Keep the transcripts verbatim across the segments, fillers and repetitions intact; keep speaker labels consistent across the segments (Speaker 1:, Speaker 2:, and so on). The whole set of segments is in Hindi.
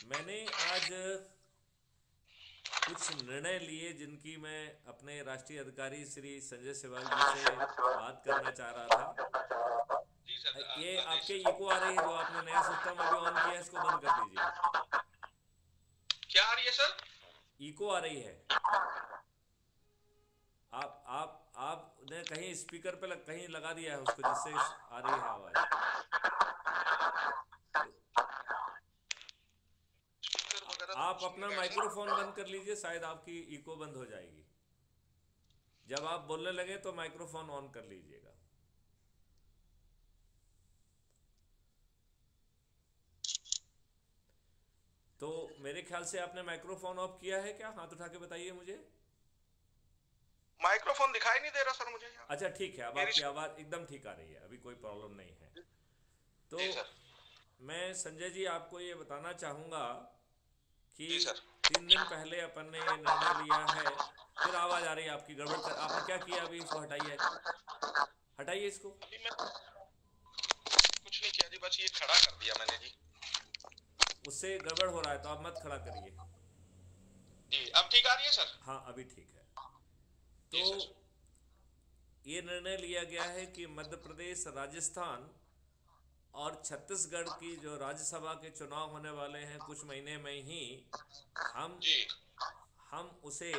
Speaker 1: मैंने आज कुछ निर्णय लिए जिनकी मैं अपने राष्ट्रीय अधिकारी श्री संजय सेवाल जी से बात करना चाह रहा था।
Speaker 2: जी सर, आ-
Speaker 1: ये
Speaker 2: आदेश
Speaker 1: आपके
Speaker 2: सर।
Speaker 1: इको आ रही है, जो आपने नया सिस्टम अभी ऑन किया है इसको बंद कर दीजिए।
Speaker 2: क्या आ रही है सर?
Speaker 1: इको आ रही है। आप आप आपने कहीं स्पीकर पे लग, कहीं लगा दिया है उसको, जिससे इस- आ रही है आवाज।
Speaker 2: स्पीकर
Speaker 1: आ-
Speaker 2: वगैरह तो
Speaker 1: आप
Speaker 2: कुछ नहीं
Speaker 1: अपना
Speaker 2: लगा है सर।
Speaker 1: माइक्रोफोन बंद कर लीजिए, शायद आपकी इको बंद हो जाएगी। जब आप बोलने लगे तो माइक्रोफोन ऑन कर लीजिएगा। तो मेरे ख्याल से आपने माइक्रोफोन ऑफ किया है क्या? हाथ उठा के बताइए मुझे।
Speaker 2: माइक्रोफोन दिखाई नहीं दे रहा सर मुझे यहाँ।
Speaker 1: अच्छा ठीक है, अब
Speaker 2: मेरी
Speaker 1: आपकी
Speaker 2: स्क्रीन-
Speaker 1: आवाज़ एकदम ठीक आ रही है, अभी कोई प्रॉब्लम नहीं है। तो
Speaker 2: जी सर।
Speaker 1: मैं संजय जी आपको ये बताना चाहूँगा कि
Speaker 2: जी सर।
Speaker 1: तीन दिन पहले अपन ने ये निर्णय लिया है। फिर आवाज़ आ रही है आपकी, गड़बड़ कर आपने क्या किया? अभी इसको हटाइए, हटाइए इसको।
Speaker 2: अभी मैं कुछ नहीं किया जी, बस ये खड़ा कर दिया मैंने जी।
Speaker 1: उससे गड़बड़ हो रहा है तो आप मत खड़ा करिए।
Speaker 2: जी अब ठीक आ रही है सर।
Speaker 1: हाँ अभी ठीक है। तो
Speaker 2: जी सर।
Speaker 1: ये निर्णय लिया गया है कि मध्य प्रदेश, राजस्थान और छत्तीसगढ़ की जो राज्यसभा के चुनाव होने वाले हैं कुछ महीने में ही, हम
Speaker 2: जी
Speaker 1: हम उसे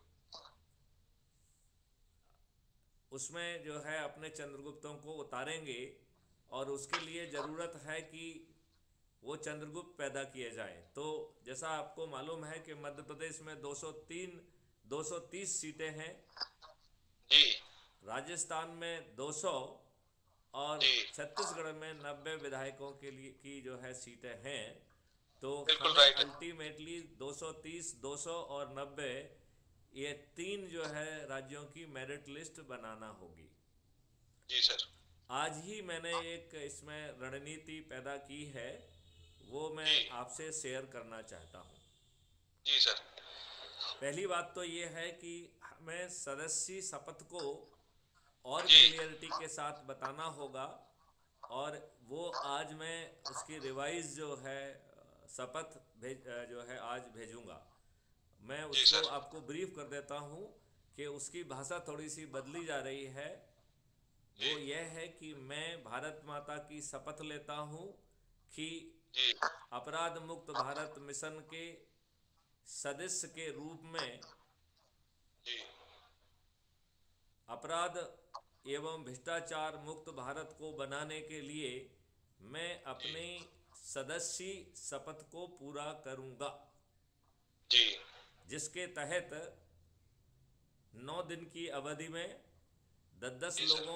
Speaker 1: उसमें जो है अपने चंद्रगुप्तों को उतारेंगे। और उसके लिए ज़रूरत है कि वो चंद्रगुप्त पैदा किए जाएं। तो जैसा आपको मालूम है कि मध्य प्रदेश में दो सौ तीन दो सौ तीस सीटें हैं,
Speaker 2: जी
Speaker 1: राजस्थान में दो सौ और
Speaker 2: जी
Speaker 1: छत्तीसगढ़ में नब्बे विधायकों के लिए की जो है सीटें हैं। तो
Speaker 2: बिल्कुल
Speaker 1: हमें
Speaker 2: राइट है।
Speaker 1: अल्टीमेटली दो सौ तीस, दो सौ और नब्बे, ये तीन जो है राज्यों की मेरिट लिस्ट बनाना होगी।
Speaker 2: जी सर।
Speaker 1: आज ही मैंने एक इसमें रणनीति पैदा की है, वो मैं
Speaker 2: जी
Speaker 1: आपसे शेयर करना चाहता हूँ।
Speaker 2: जी सर।
Speaker 1: पहली बात तो ये है कि हमें सदस्य शपथ को और
Speaker 2: जी
Speaker 1: क्लियरिटी के साथ बताना होगा। और वो आज मैं उसकी रिवाइज जो है अ, शपथ भेज अ, जो है आज भेजूंगा। मैं
Speaker 2: जी
Speaker 1: उसको
Speaker 2: सर।
Speaker 1: आपको ब्रीफ कर देता हूँ कि उसकी भाषा थोड़ी सी बदली जा रही है।
Speaker 2: जी
Speaker 1: वो यह है कि मैं भारत माता की शपथ लेता हूँ कि
Speaker 2: जी
Speaker 1: अपराध मुक्त भारत मिशन के सदस्य के रूप में
Speaker 2: जी
Speaker 1: अपराध एवं भ्रष्टाचार मुक्त भारत को बनाने के लिए मैं
Speaker 2: जी
Speaker 1: अपनी सदस्य शपथ को पूरा करूंगा,
Speaker 2: जी
Speaker 1: जिसके तहत नौ दिन की अवधि में दस दस
Speaker 2: जी सर।
Speaker 1: लोगों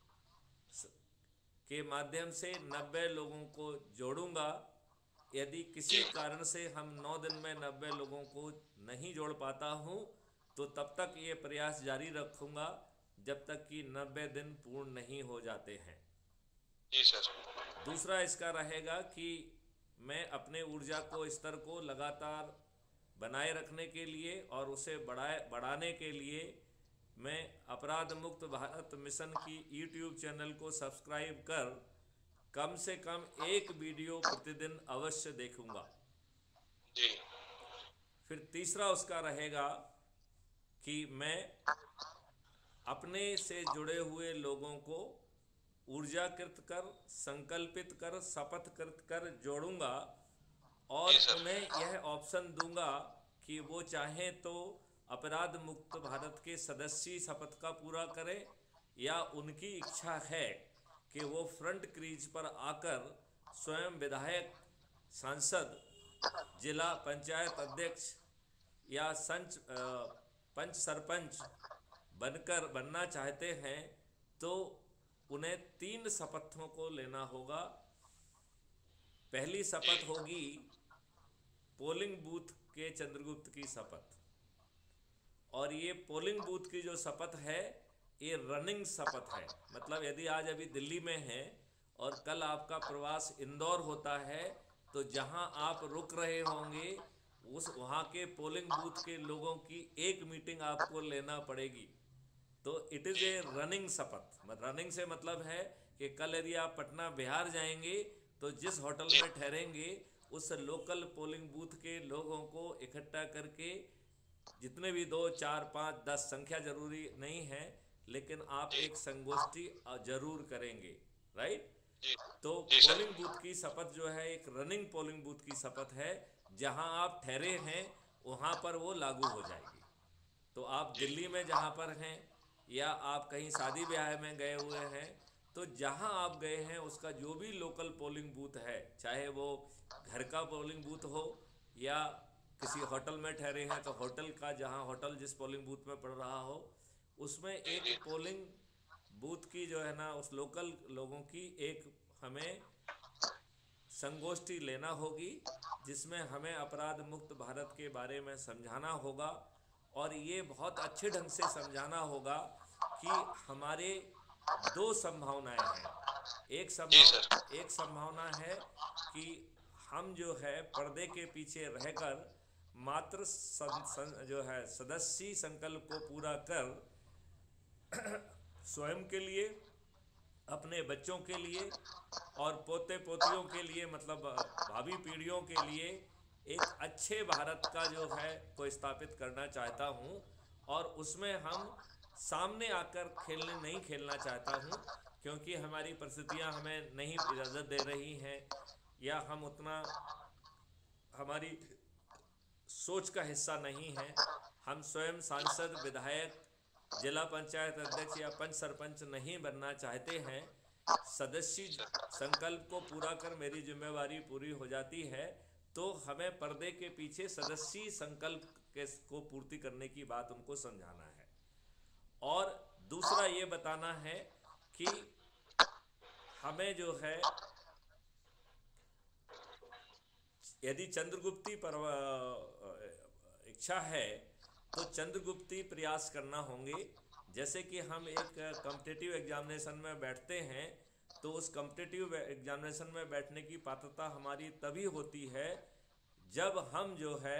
Speaker 1: के माध्यम से नब्बे लोगों को जोड़ूंगा। यदि किसी
Speaker 2: जी
Speaker 1: कारण से हम नौ दिन में नब्बे लोगों को नहीं जोड़ पाता हूँ तो तब तक ये प्रयास जारी रखूंगा जब तक कि नब्बे दिन पूर्ण नहीं हो जाते हैं।
Speaker 2: जी सर।
Speaker 1: दूसरा इसका रहेगा कि मैं अपने ऊर्जा को स्तर को लगातार बनाए रखने के लिए और उसे बढ़ाए बढ़ाने के लिए मैं अपराध मुक्त भारत मिशन की यूट्यूब चैनल को सब्सक्राइब कर कम से कम एक वीडियो प्रतिदिन अवश्य देखूंगा।
Speaker 2: जी
Speaker 1: फिर तीसरा उसका रहेगा कि मैं अपने से जुड़े हुए लोगों को ऊर्जाकृत कर, संकल्पित कर, शपथ कृत कर जोड़ूंगा। और
Speaker 2: जी सर।
Speaker 1: उन्हें यह ऑप्शन दूंगा कि वो चाहें तो अपराध मुक्त भारत के सदस्य शपथ का पूरा करें, या उनकी इच्छा है कि वो फ्रंट क्रीज पर आकर स्वयं विधायक, सांसद, जिला पंचायत अध्यक्ष या संच अ, पंच सरपंच बनकर बनना चाहते हैं, तो उन्हें तीन शपथों को लेना होगा। पहली
Speaker 2: जी
Speaker 1: शपथ होगी पोलिंग बूथ के चंद्रगुप्त की शपथ। और ये पोलिंग बूथ की जो शपथ है, ये रनिंग शपथ है। मतलब यदि आज अभी दिल्ली में हैं और कल आपका प्रवास इंदौर होता है, तो जहां आप रुक रहे होंगे उस वहां के पोलिंग बूथ के लोगों की एक मीटिंग आपको लेना पड़ेगी। तो इट इज़
Speaker 2: जी
Speaker 1: ए रनिंग शपथ। रनिंग से मतलब है कि कल यदि आप पटना बिहार जाएंगे तो जिस होटल
Speaker 2: जी
Speaker 1: में ठहरेंगे उस लोकल पोलिंग बूथ के लोगों को इकट्ठा करके, जितने भी दो चार पाँच दस, संख्या जरूरी नहीं है, लेकिन आप एक संगोष्ठी जरूर करेंगे, राइट। तो पोलिंग बूथ की शपथ जो है एक रनिंग पोलिंग बूथ की शपथ है, जहां आप ठहरे हैं वहां पर वो लागू हो जाएगी। तो आप दिल्ली में जहां पर हैं या आप कहीं शादी ब्याह में गए हुए हैं, तो जहां आप गए हैं उसका जो भी लोकल पोलिंग बूथ है, चाहे वो घर का पोलिंग बूथ हो या किसी होटल में ठहरे हैं तो होटल का, जहां होटल जिस पोलिंग बूथ में पड़ रहा हो, उसमें एक पोलिंग बूथ की जो है ना, उस लोकल लोगों की एक हमें संगोष्ठी लेना होगी, जिसमें हमें अपराध मुक्त भारत के बारे में समझाना होगा। और ये बहुत अच्छे ढंग से समझाना होगा कि हमारे दो संभावनाएं हैं। एक संभावना एक संभावना है कि हम जो है पर्दे के पीछे रहकर मात्र सं, सं, जो है सदस्य संकल्प को पूरा कर स्वयं के लिए, अपने बच्चों के लिए और पोते पोतियों के लिए, मतलब भावी पीढ़ियों के लिए एक अच्छे भारत का जो है को स्थापित करना चाहता हूं। और उसमें हम सामने आकर खेलने नहीं खेलना चाहता हूं, क्योंकि हमारी परिस्थितियां हमें नहीं इजाज़त दे रही हैं, या हम उतना, हमारी सोच का हिस्सा नहीं है। हम स्वयं सांसद, विधायक, जिला पंचायत अध्यक्ष या पंच सरपंच नहीं बनना चाहते हैं। सदस्य संकल्प को पूरा कर मेरी जिम्मेवारी पूरी हो जाती है, तो हमें पर्दे के पीछे सदस्य संकल्प के को पूर्ति करने की बात उनको समझाना है। और दूसरा ये बताना है कि हमें जो है, यदि चंद्रगुप्ती पर्व इच्छा है तो चंद्रगुप्ती प्रयास करना होंगे। जैसे कि हम एक कॉम्पिटिटिव एग्जामिनेशन में बैठते हैं, तो उस कॉम्पिटिटिव एग्जामिनेशन में बैठने की पात्रता हमारी तभी होती है जब हम जो है,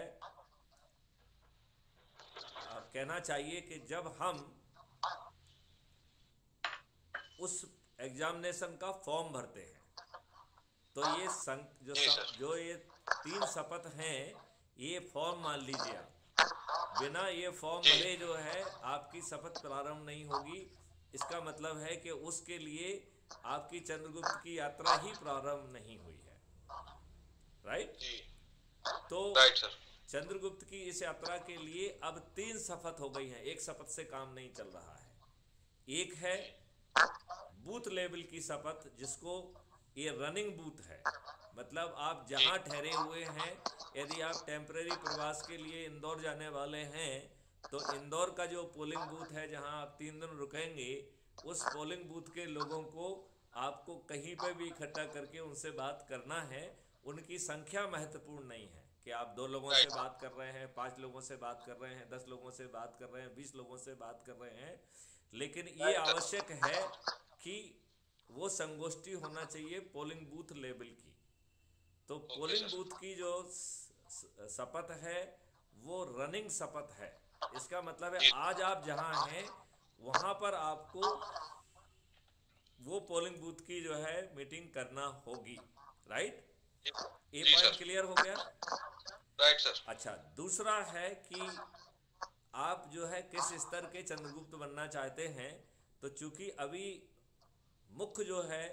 Speaker 1: कहना चाहिए कि जब हम उस एग्जामिनेशन का फॉर्म भरते हैं। तो ये संक, जो स, जो ये तीन शपथ हैं, ये फॉर्म मान लीजिए आप, बिना ये फॉर्म भरे जो है आपकी शपथ प्रारंभ नहीं होगी। इसका मतलब है कि उसके लिए आपकी चंद्रगुप्त की यात्रा ही प्रारंभ नहीं हुई है, राइट। तो चंद्रगुप्त की इस यात्रा के लिए अब तीन शपथ हो गई हैं, एक शपथ से काम नहीं चल रहा है। एक है बूथ लेवल की शपथ, जिसको ये रनिंग बूथ है, मतलब आप जहां ठहरे हुए हैं, यदि आप टेम्परेरी प्रवास के लिए इंदौर जाने वाले हैं, तो इंदौर का जो पोलिंग बूथ है जहां आप तीन दिन रुकेंगे, उस पोलिंग बूथ के लोगों को आपको कहीं पर भी इकट्ठा करके उनसे बात करना है। उनकी संख्या महत्वपूर्ण नहीं है कि आप दो लोगों से बात कर रहे हैं, पांच लोगों से बात कर रहे हैं, दस लोगों से बात कर रहे हैं, बीस लोगों से बात कर रहे हैं, लेकिन ये आवश्यक है कि वो संगोष्ठी होना चाहिए पोलिंग बूथ लेवल की। तो पोलिंग बूथ की जो शपथ है वो रनिंग शपथ है। इसका मतलब है आज आप जहां हैं वहां पर आपको वो पोलिंग बूथ की जो है मीटिंग करना होगी, राइट। ये पॉइंट क्लियर हो गया,
Speaker 2: राइट सर।
Speaker 1: अच्छा, दूसरा है कि आप जो है किस स्तर के चंद्रगुप्त बनना चाहते हैं। तो चूंकि अभी मुख्य जो है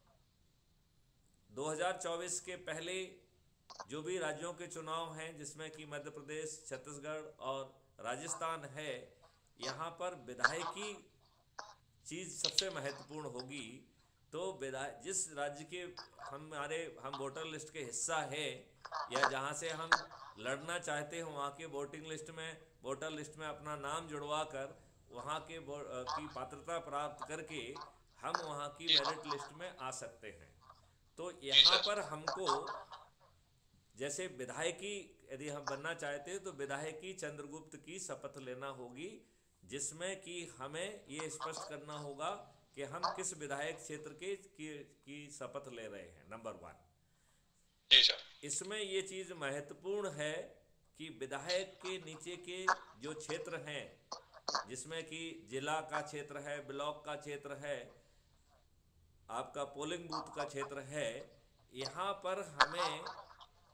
Speaker 1: दो हज़ार चौबीस के पहले जो भी राज्यों के चुनाव हैं, जिसमें कि मध्य प्रदेश, छत्तीसगढ़ और राजस्थान है, यहाँ पर विधायकी चीज़ सबसे महत्वपूर्ण होगी। तो विधायक जिस राज्य के हमारे हम वोटर लिस्ट के हिस्सा है या जहाँ से हम लड़ना चाहते हैं, वहाँ के वोटिंग लिस्ट में वोटर लिस्ट में अपना नाम जुड़वा कर वहाँ के की पात्रता प्राप्त करके हम वहाँ की मेरिट लिस्ट में आ सकते हैं। तो यहाँ पर हमको जैसे विधायकी यदि हम बनना चाहते हैं तो विधायकी चंद्रगुप्त की शपथ लेना होगी, जिसमें कि हमें ये स्पष्ट करना होगा कि हम किस विधायक क्षेत्र के की, की शपथ ले रहे हैं। नंबर वन,
Speaker 2: जी सर।
Speaker 1: इसमें ये चीज महत्वपूर्ण है कि विधायक के नीचे के जो क्षेत्र हैं, जिसमें कि जिला का क्षेत्र है, ब्लॉक का क्षेत्र है, आपका पोलिंग बूथ का क्षेत्र है, यहाँ पर हमें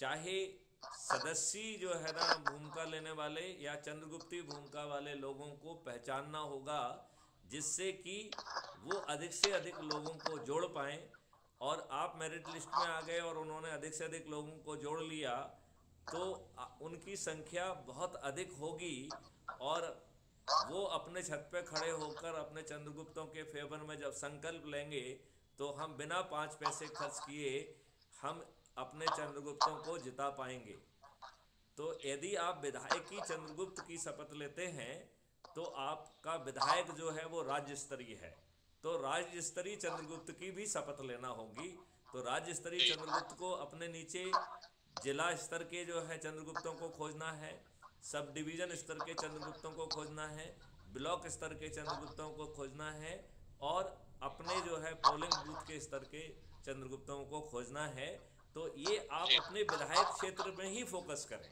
Speaker 1: चाहे सदस्यी जो है ना भूमिका लेने वाले या चंद्रगुप्ती भूमिका वाले लोगों को पहचानना होगा, जिससे कि वो अधिक से अधिक लोगों को जोड़ पाएं। और आप मेरिट लिस्ट में आ गए और उन्होंने अधिक से अधिक लोगों को जोड़ लिया तो उनकी संख्या बहुत अधिक होगी और वो अपने छत पे खड़े होकर अपने चंद्रगुप्तों के फेवर में जब संकल्प लेंगे तो हम बिना पाँच पैसे खर्च किए हम अपने चंद्रगुप्तों को जिता पाएंगे। तो यदि आप विधायकी चंद्रगुप्त की शपथ लेते हैं तो आपका विधायक जो है वो राज्य स्तरीय है, तो राज्य स्तरीय चंद्रगुप्त की भी शपथ लेना होगी। तो राज्य स्तरीय चंद्रगुप्त को अपने नीचे जिला स्तर के जो है चंद्रगुप्तों को खोजना है, सब डिवीजन स्तर के चंद्रगुप्तों को खोजना है, ब्लॉक स्तर के चंद्रगुप्तों को खोजना है और अपने जो है पोलिंग बूथ के स्तर के चंद्रगुप्तों को खोजना है। तो ये आप अपने विधायक क्षेत्र में ही फोकस करें।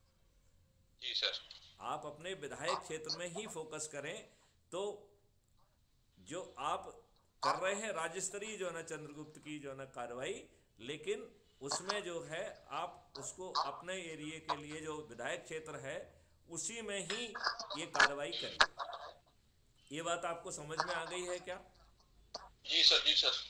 Speaker 2: जी सर।
Speaker 1: आप अपने विधायक क्षेत्र में ही फोकस करें। तो जो आप कर रहे हैं राज्य स्तरीय जो है ना चंद्रगुप्त की जो है ना कार्रवाई, लेकिन उसमें जो है आप उसको अपने एरिया के लिए जो विधायक क्षेत्र है उसी में ही ये कार्रवाई करें। ये बात आपको समझ में आ गई है क्या?
Speaker 2: जी सर, जी सर।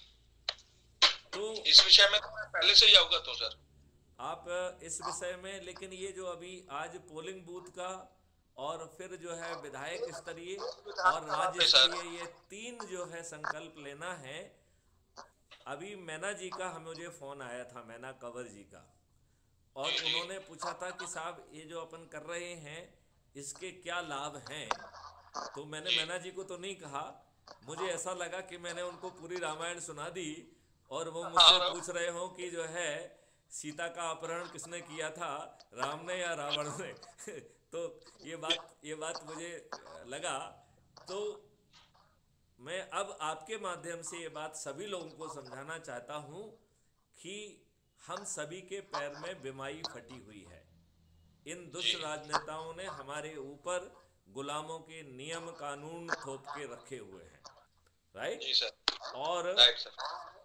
Speaker 1: तो
Speaker 2: इस विषय में तो मैं पहले से ही अवगत हूँ सर।
Speaker 1: आप इस विषय में, लेकिन ये जो अभी आज पोलिंग बूथ का और फिर जो है विधायक स्तरीय और राज्य स्तरीय, ये तीन जो है संकल्प लेना है। अभी मैना जी का हमें मुझे फोन आया था, मैना कंवर जी का, और उन्होंने पूछा था कि साहब ये जो अपन कर रहे हैं इसके क्या लाभ हैं। तो मैंने मैना जी को तो नहीं कहा, मुझे ऐसा लगा कि मैंने उनको पूरी रामायण सुना दी और वो मुझसे पूछ रहे हो कि जो है सीता का अपहरण किसने किया था, राम ने या रावण ने। तो ये बात ये बात मुझे लगा। तो मैं अब आपके माध्यम से ये बात सभी लोगों को समझाना चाहता हूँ कि हम सभी के पैर में बिमारी फटी हुई है। इन दुष्ट राजनेताओं ने हमारे ऊपर गुलामों के नियम कानून थोप के रखे हुए हैं। राइट
Speaker 2: जी सर।
Speaker 1: और
Speaker 2: राइट सर।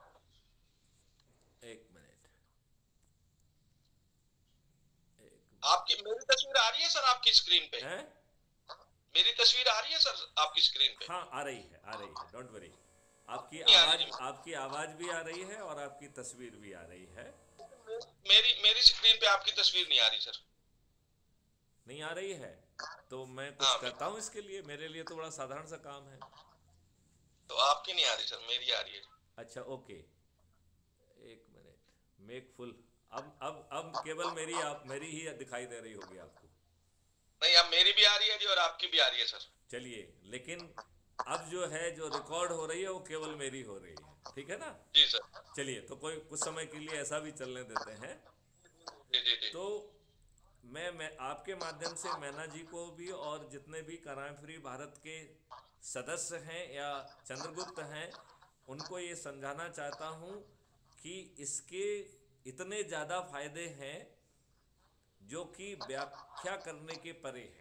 Speaker 1: एक मिनट,
Speaker 2: आपकी मेरी तस्वीर आ रही है सर आपकी स्क्रीन पे?
Speaker 1: है?
Speaker 2: मेरी तस्वीर आ रही है सर आपकी स्क्रीन पे?
Speaker 1: हाँ आ रही है, आ रही है, डोंट वरी। आपकी
Speaker 2: नहीं आ
Speaker 1: आवाज
Speaker 2: रही।
Speaker 1: आपकी आवाज भी आ रही है और आपकी तस्वीर भी आ रही है।
Speaker 2: मेरी मेरी स्क्रीन पे आपकी तस्वीर नहीं आ रही सर।
Speaker 1: नहीं आ रही है तो मैं कुछ
Speaker 2: हाँ,
Speaker 1: करता हूँ इसके लिए, मेरे लिए तो बड़ा साधारण सा काम है।
Speaker 2: तो आपकी नहीं आ रही सर, मेरी आ रही है।
Speaker 1: अच्छा ओके, एक मिनट, मेक फुल। अब अब अब केवल मेरी आप मेरी ही दिखाई दे रही होगी आपको।
Speaker 2: नहीं, अब मेरी भी आ रही है जी और आपकी भी आ रही है सर।
Speaker 1: चलिए, लेकिन अब जो है जो रिकॉर्ड हो रही है वो केवल मेरी हो रही है, ठीक है ना?
Speaker 2: जी सर।
Speaker 1: चलिए, तो कोई कुछ समय के लिए ऐसा भी चलने देते हैं।
Speaker 2: जी जी जी।
Speaker 1: तो मैं मैं आपके माध्यम से मैना जी को भी और जितने भी कराए फ्री भारत के सदस्य हैं या चंद्रगुप्त हैं उनको ये समझाना चाहता हूँ कि इसके इतने ज़्यादा फायदे हैं जो कि व्याख्या करने के परे हैं।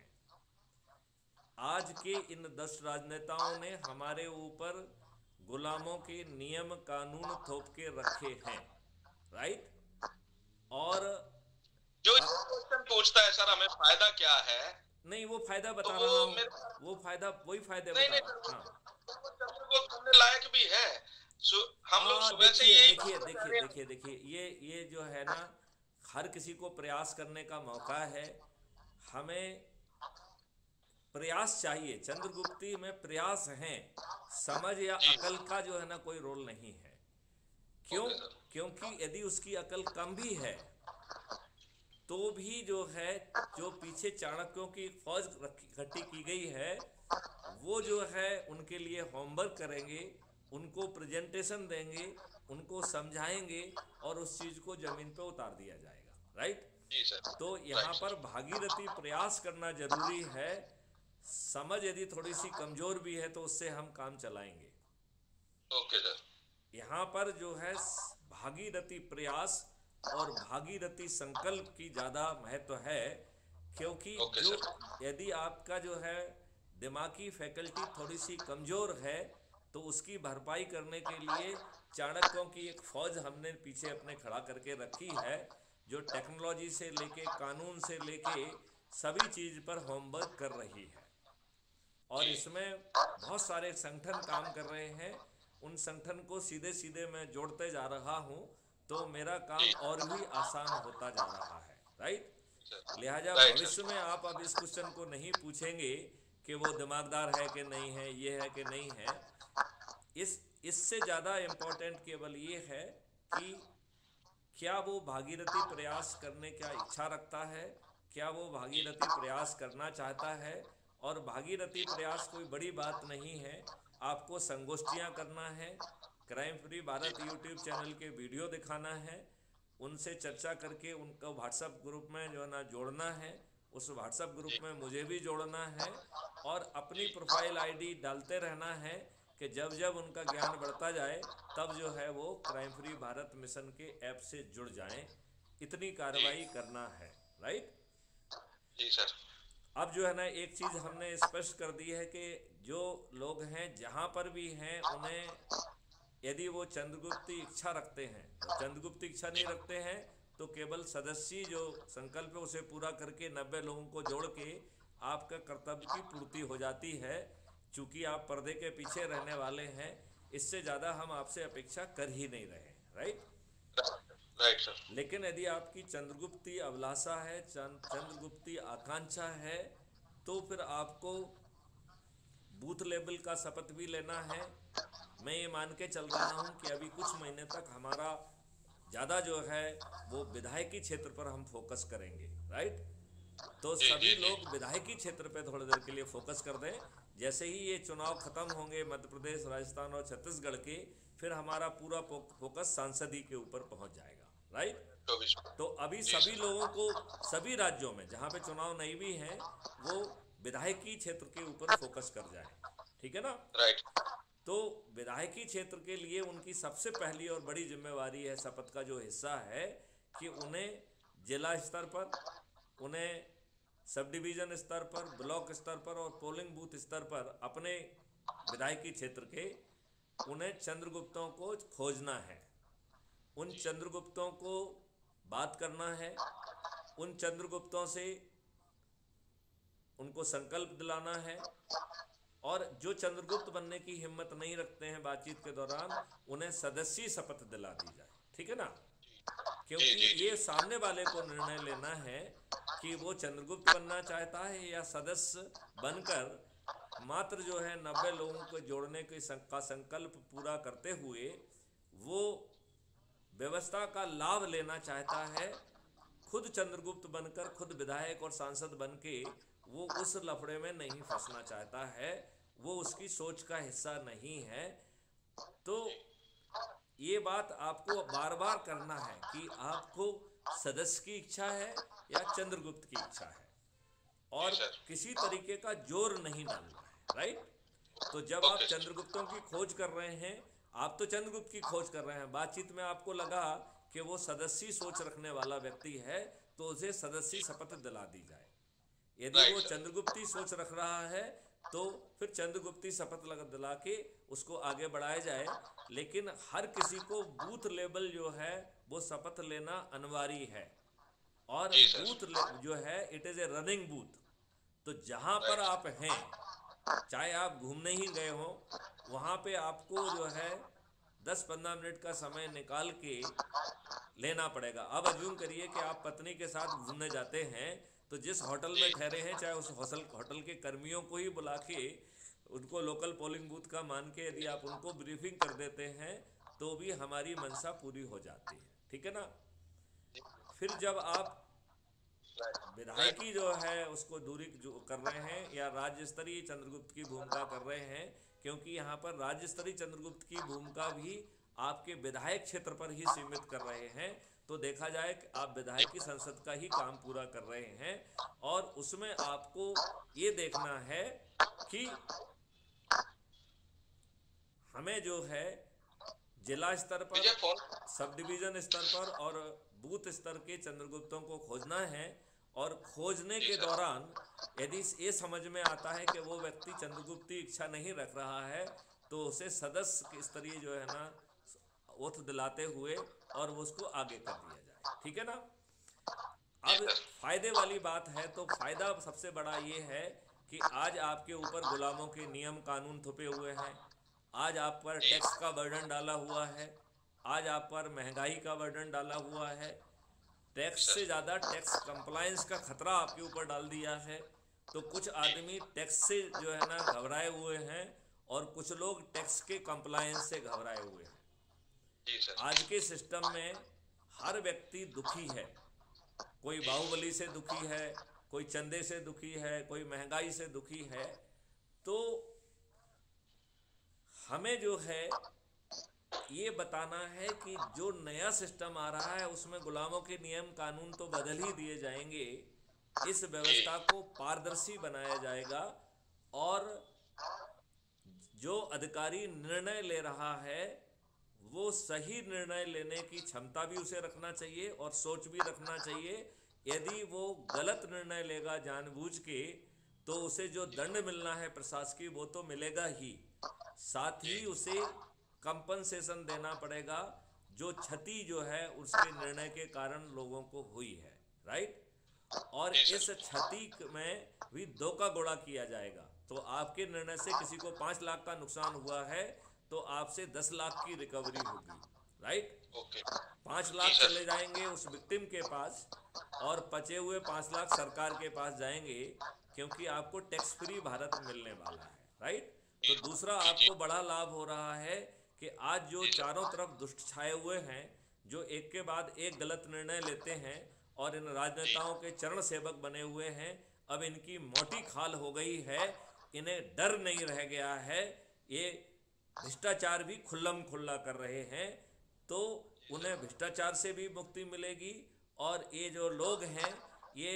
Speaker 1: आज के इन दस राजनेताओं ने हमारे ऊपर गुलामों के नियम कानून थोप के रखे हैं, राइट? और
Speaker 2: जो क्वेश्चन पूछता है सर हमें फायदा क्या है,
Speaker 1: नहीं वो फायदा बता
Speaker 2: तो
Speaker 1: रहा
Speaker 2: वो
Speaker 1: हूँ,
Speaker 2: मेरे-
Speaker 1: वो फायदा वही फायदे
Speaker 2: नहीं
Speaker 1: बता
Speaker 2: नहीं
Speaker 1: रहा
Speaker 2: सर,
Speaker 1: हाँ।
Speaker 2: वो चंद्रगुप्त बनने लायक भी है। सु- हम लोग
Speaker 1: हाँ,
Speaker 2: सुबह से
Speaker 1: देखिए
Speaker 2: यही
Speaker 1: देखिए
Speaker 2: बात कर
Speaker 1: देखिए
Speaker 2: रहे हैं।
Speaker 1: देखिए देखिए ये ये जो है ना हर किसी को प्रयास करने का मौका है। हमें प्रयास चाहिए, चंद्रगुप्ती में प्रयास हैं, समझ या
Speaker 2: जी।
Speaker 1: अकल का जो है ना कोई रोल नहीं है। क्यों?
Speaker 2: Okay sir.
Speaker 1: क्योंकि यदि उसकी अकल कम भी है तो भी जो है जो पीछे चाणक्यों की फौज रखी- इकट्ठी की गई है वो जो है उनके लिए होमवर्क करेंगे, उनको प्रेजेंटेशन देंगे, उनको समझाएंगे और उस चीज को जमीन पे उतार दिया जाएगा, राइट?
Speaker 2: जी सर।
Speaker 1: तो यहाँ
Speaker 2: राइट
Speaker 1: पर
Speaker 2: सर।
Speaker 1: भागीरथी प्रयास करना जरूरी है। समझ यदि थोड़ी सी कमजोर भी है तो उससे हम काम चलाएंगे।
Speaker 2: Okay sir.
Speaker 1: यहाँ पर जो है भागीरथी प्रयास और भागीरथी संकल्प की ज़्यादा महत्व है, क्योंकि
Speaker 2: ओके
Speaker 1: जो
Speaker 2: सर।
Speaker 1: यदि आपका जो है दिमागी फैकल्टी थोड़ी सी कमज़ोर है तो उसकी भरपाई करने के लिए चाणक्यों की एक फौज हमने पीछे अपने खड़ा करके रखी है। जो टेक्नोलॉजी से लेके कानून से लेके सभी चीज़ पर होमवर्क कर रही है। और इसमें बहुत सारे संगठन काम कर रहे हैं। उन संगठन को सीधे सीधे मैं जोड़ते जा रहा हूँ, तो मेरा काम और भी आसान होता जा रहा है। राइट। लिहाजा भविष्य में आप अब इस क्वेश्चन को नहीं पूछेंगे कि वो दिमागदार है कि नहीं है, ये है कि नहीं है। इस इससे ज़्यादा इम्पोर्टेंट केवल ये है कि क्या वो भागीरथी प्रयास करने का इच्छा रखता है, क्या वो भागीरथी प्रयास करना चाहता है। और भागीरथी प्रयास कोई बड़ी बात नहीं है। आपको संगोष्ठियाँ करना है, crime free Bharat YouTube channel के वीडियो दिखाना है, उनसे चर्चा करके उनको व्हाट्सएप ग्रुप में जो है ना जोड़ना है, उस व्हाट्सएप ग्रुप में मुझे भी जोड़ना है, और अपनी प्रोफाइल आईडी डालते रहना है कि जब जब उनका ज्ञान बढ़ता जाए तब जो है वो क्राइम फ्री भारत मिशन के ऐप से जुड़ जाएं। इतनी कार्रवाई करना है। राइट
Speaker 2: जी सर।
Speaker 1: अब जो है ना एक चीज़ हमने स्पष्ट कर दी है कि जो लोग हैं जहाँ पर भी हैं, उन्हें यदि वो चंद्रगुप्त की इच्छा रखते हैं, चंद्रगुप्त की इच्छा नहीं रखते हैं तो केवल सदस्य जो संकल्प है उसे पूरा करके नब्बे लोगों को जोड़ के आपका कर्तव्य की पूर्ति हो जाती है। चूँकि आप पर्दे के पीछे रहने वाले हैं, इससे ज़्यादा हम आपसे अपेक्षा कर ही नहीं रहे। Right
Speaker 2: right sir.
Speaker 1: लेकिन यदि आपकी चंद्रगुप्ती अभिलाषा है, चंद्रगुप्ती आकांक्षा है, तो फिर आपको बूथ लेवल का शपथ भी लेना है। मैं ये मान के चल रहा हूँ कि अभी कुछ महीने तक हमारा ज़्यादा जो है वो विधायकी क्षेत्र पर हम फोकस करेंगे। राइट तो सभी लोग विधायकी क्षेत्र पे थोड़ी देर के लिए फोकस कर दें। जैसे ही ये चुनाव खत्म होंगे मध्य प्रदेश, राजस्थान और छत्तीसगढ़ के, फिर हमारा पूरा फोकस सांसदी के ऊपर पहुंच जाएगा। राइट तो अभी सभी लोगों को सभी राज्यों में जहां पे चुनाव नहीं भी हैं, वो विधायकी क्षेत्र के ऊपर फोकस कर जाए। ठीक है ना।
Speaker 2: राइट
Speaker 1: तो विधायकी क्षेत्र के लिए उनकी सबसे पहली और बड़ी जिम्मेवारी है, शपथ का जो हिस्सा है, कि उन्हें जिला स्तर पर, उन्हें सब डिवीज़न स्तर पर, ब्लॉक स्तर पर और पोलिंग बूथ स्तर पर अपने विधायकी क्षेत्र के उन्हें चंद्रगुप्तों को खोजना है। उन चंद्रगुप्तों को बात करना है, उन चंद्रगुप्तों से उनको संकल्प दिलाना है। और जो चंद्रगुप्त बनने की हिम्मत नहीं रखते हैं बातचीत के दौरान, उन्हें सदस्य शपथ दिला दी जाए। ठीक है ना। क्योंकि ये सामने वाले को निर्णय लेना है कि वो चंद्रगुप्त बनना चाहता है या सदस्य बनकर मात्र जो है नब्बे लोगों को जोड़ने के का संकल्प पूरा करते हुए वो व्यवस्था का लाभ लेना चाहता है। खुद चंद्रगुप्त बनकर, खुद विधायक और सांसद बन के वो उस लफड़े में नहीं फंसना चाहता है, वो उसकी सोच का हिस्सा नहीं है। तो ये बात आपको बार बार करना है कि आपको सदस्य की इच्छा है या चंद्रगुप्त की इच्छा है, और किसी तरीके का जोर नहीं डालना है। राइट तो जब आप चंद्रगुप्तों की खोज कर रहे हैं, आप तो चंद्रगुप्त की खोज कर रहे हैं, बातचीत में आपको लगा कि वो सदस्य सोच रखने वाला व्यक्ति है, तो उसे सदस्य शपथ दिला दी जाए। यदि वो चंद्रगुप्ती सोच रख रहा है तो फिर चंद्रगुप्ती शपथ दिला के उसको आगे बढ़ाया जाए। लेकिन हर किसी को बूथ लेवल जो है वो शपथ लेना अनिवार्य है। और बूथ जो है it is a running booth. तो जहां पर आप हैं, चाहे आप घूमने ही गए हो, वहां पे आपको जो है दस पंद्रह मिनट का समय निकाल के लेना पड़ेगा। अब अज्यूम करिए कि आप पत्नी के साथ घूमने जाते हैं, तो जिस होटल में ठहरे हैं, चाहे उस होटल होटल के कर्मियों को ही बुला के उनको लोकल पोलिंग बूथ का मान के यदि आप उनको ब्रीफिंग कर देते हैं तो भी हमारी मंशा पूरी हो जाती है। ठीक है ना। फिर जब आप विधायकी जो है उसको दूरी जो कर रहे हैं या राज्य स्तरीय चंद्रगुप्त की भूमिका कर रहे हैं, क्योंकि यहाँ पर राज्य स्तरीय चंद्रगुप्त की भूमिका भी आपके विधायक क्षेत्र पर ही सीमित कर रहे हैं, तो देखा जाए कि आप विधायकी संसद का ही काम पूरा कर रहे हैं। और उसमें आपको ये देखना है कि हमें जो है जिला स्तर पर, सब डिवीजन स्तर पर और बूथ स्तर के चंद्रगुप्तों को खोजना है। और खोजने के दौरान यदि ये समझ में आता है कि वो व्यक्ति चंद्रगुप्त की इच्छा नहीं रख रहा है, तो उसे सदस्य स्तरीय जो है ना ओथ दिलाते हुए और उसको आगे कर दिया जाए। ठीक है ना। अब फायदे वाली बात है तो फायदा सबसे बड़ा ये है कि आज आपके ऊपर गुलामों के नियम कानून थोपे हुए हैं, आज आप पर
Speaker 2: जी
Speaker 1: टैक्स का बर्डन डाला हुआ है, आज आप पर महंगाई का बर्डन डाला हुआ है, टैक्स से
Speaker 2: सर।
Speaker 1: ज़्यादा टैक्स कंप्लायंस का खतरा आपके ऊपर डाल दिया है। तो कुछ
Speaker 2: जी
Speaker 1: आदमी टैक्स से जो है ना घबराए हुए हैं और कुछ लोग टैक्स के कंप्लायंस से घबराए हुए हैं।
Speaker 2: जी सर।
Speaker 1: आज के सिस्टम में हर व्यक्ति दुखी है, कोई बाहुबली से दुखी है, कोई चंदे से दुखी है, कोई महंगाई से दुखी है। तो हमें जो है ये बताना है कि जो नया सिस्टम आ रहा है उसमें गुलामों के नियम कानून तो बदल ही दिए जाएंगे, इस
Speaker 2: जी
Speaker 1: व्यवस्था को पारदर्शी बनाया जाएगा और जो अधिकारी निर्णय ले रहा है वो सही निर्णय लेने की क्षमता भी उसे रखना चाहिए और सोच भी रखना चाहिए। यदि वो गलत निर्णय लेगा जानबूझ के तो उसे जो दंड मिलना है प्रशासकीय वो तो मिलेगा ही, साथ ही उसे कंपनसेशन देना पड़ेगा जो क्षति जो है उसके निर्णय के कारण लोगों को हुई है, राइट। और
Speaker 2: जी
Speaker 1: इस
Speaker 2: सर।
Speaker 1: क्षति में भी दो का गुणा किया जाएगा। तो आपके निर्णय से किसी को पाँच लाख का नुकसान हुआ है तो आपसे दस लाख की रिकवरी होगी, राइट।
Speaker 2: ओके।
Speaker 1: पाँच
Speaker 2: जी
Speaker 1: लाख
Speaker 2: सर।
Speaker 1: चले जाएंगे उस विक्टिम के पास और बचे हुए पाँच लाख सरकार के पास जाएंगे, क्योंकि आपको टैक्स फ्री भारत मिलने वाला है, राइट। तो
Speaker 2: जी
Speaker 1: दूसरा
Speaker 2: जी जी
Speaker 1: आपको बड़ा लाभ हो रहा है कि आज जो
Speaker 2: जी सर।
Speaker 1: चारों तरफ दुष्ट छाए हुए हैं, जो एक के बाद एक गलत निर्णय लेते हैं और इन
Speaker 2: जी
Speaker 1: राजनेताओं के चरण सेवक बने हुए हैं, अब इनकी मोटी खाल हो गई है, इन्हें डर नहीं रह गया है, ये भ्रष्टाचार भी खुल्लम खुल्ला कर रहे हैं। तो
Speaker 2: जी
Speaker 1: उन्हें
Speaker 2: सर।
Speaker 1: भ्रष्टाचार से भी मुक्ति मिलेगी और ये जो लोग हैं ये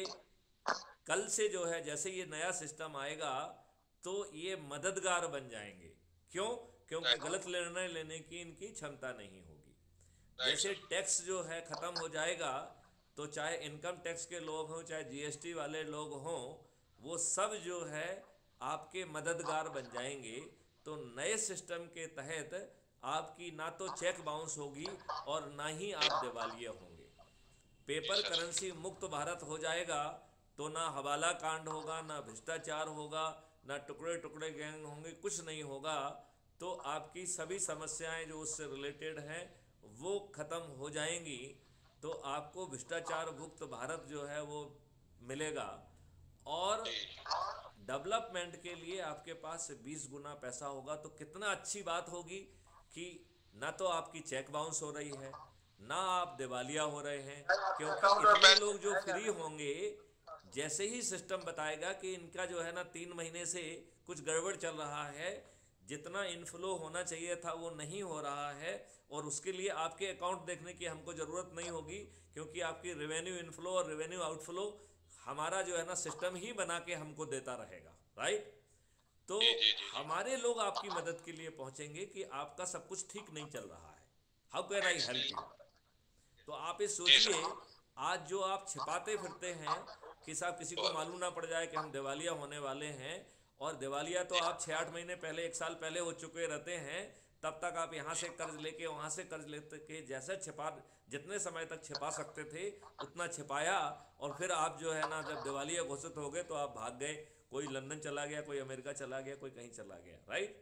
Speaker 1: कल से जो है जैसे ये नया सिस्टम आएगा तो ये मददगार बन जाएंगे। क्यों? क्योंकि
Speaker 2: राइट
Speaker 1: गलत निर्णय लेने की इनकी क्षमता नहीं होगी।
Speaker 2: राइट
Speaker 1: जैसे
Speaker 2: सर।
Speaker 1: टैक्स जो है ख़त्म हो जाएगा तो चाहे इनकम टैक्स के लोग हों चाहे जीएसटी वाले लोग हों, वो सब जो है आपके मददगार बन जाएंगे। तो नए सिस्टम के तहत आपकी ना तो चेक बाउंस होगी और ना ही आप दिवालिया होंगे।
Speaker 2: जी
Speaker 1: पेपर
Speaker 2: सर।
Speaker 1: करेंसी मुक्त भारत हो जाएगा तो ना हवाला कांड होगा, ना भ्रष्टाचार होगा, ना टुकड़े टुकड़े गैंग होंगे, कुछ नहीं होगा। तो आपकी सभी समस्याएं जो उससे रिलेटेड हैं वो ख़त्म हो जाएंगी। तो आपको भ्रष्टाचार मुक्त भारत जो है वो मिलेगा और
Speaker 2: जी
Speaker 1: डेवलपमेंट के लिए आपके पास बीस गुना पैसा होगा। तो कितना अच्छी बात होगी कि ना तो आपकी चेक बाउंस हो रही है, ना आप दिवालिया हो रहे हैं, क्योंकि
Speaker 2: अकाउंट में
Speaker 1: इतने
Speaker 2: पैसे
Speaker 1: लोग जो फ्री होंगे, जैसे ही सिस्टम बताएगा कि इनका जो है ना तीन महीने से कुछ गड़बड़ चल रहा है, जितना इनफ्लो होना चाहिए था वो नहीं हो रहा है, और उसके लिए आपके अकाउंट देखने की हमको ज़रूरत नहीं होगी, क्योंकि आपकी रेवेन्यू इनफ्लो और रेवेन्यू आउटफ्लो हमारा जो है ना सिस्टम ही बना के हमको देता रहेगा, राइट। तो
Speaker 2: जी जी जी जी
Speaker 1: हमारे लोग आपकी मदद के लिए पहुंचेंगे कि आपका सब कुछ ठीक नहीं चल रहा है, how can I
Speaker 2: right
Speaker 1: help you.
Speaker 2: जी
Speaker 1: तो आप ये
Speaker 2: जी
Speaker 1: सोचिए,
Speaker 2: सर।
Speaker 1: आज जो आप छिपाते फिरते हैं कि साहब किसी को मालूम ना पड़ जाए कि हम दिवालिया होने वाले हैं, और दिवालिया तो आप छः आठ महीने पहले एक साल पहले हो चुके रहते हैं, तब तक आप यहाँ से कर्ज लेके वहाँ से कर्ज लेते के जैसे छिपा जितने समय तक छिपा सकते थे उतना छिपाया, और फिर आप जो है ना जब दिवालिया घोषित हो गए तो आप भाग गए, कोई लंदन चला गया, कोई अमेरिका चला गया, कोई कहीं चला गया, राइट।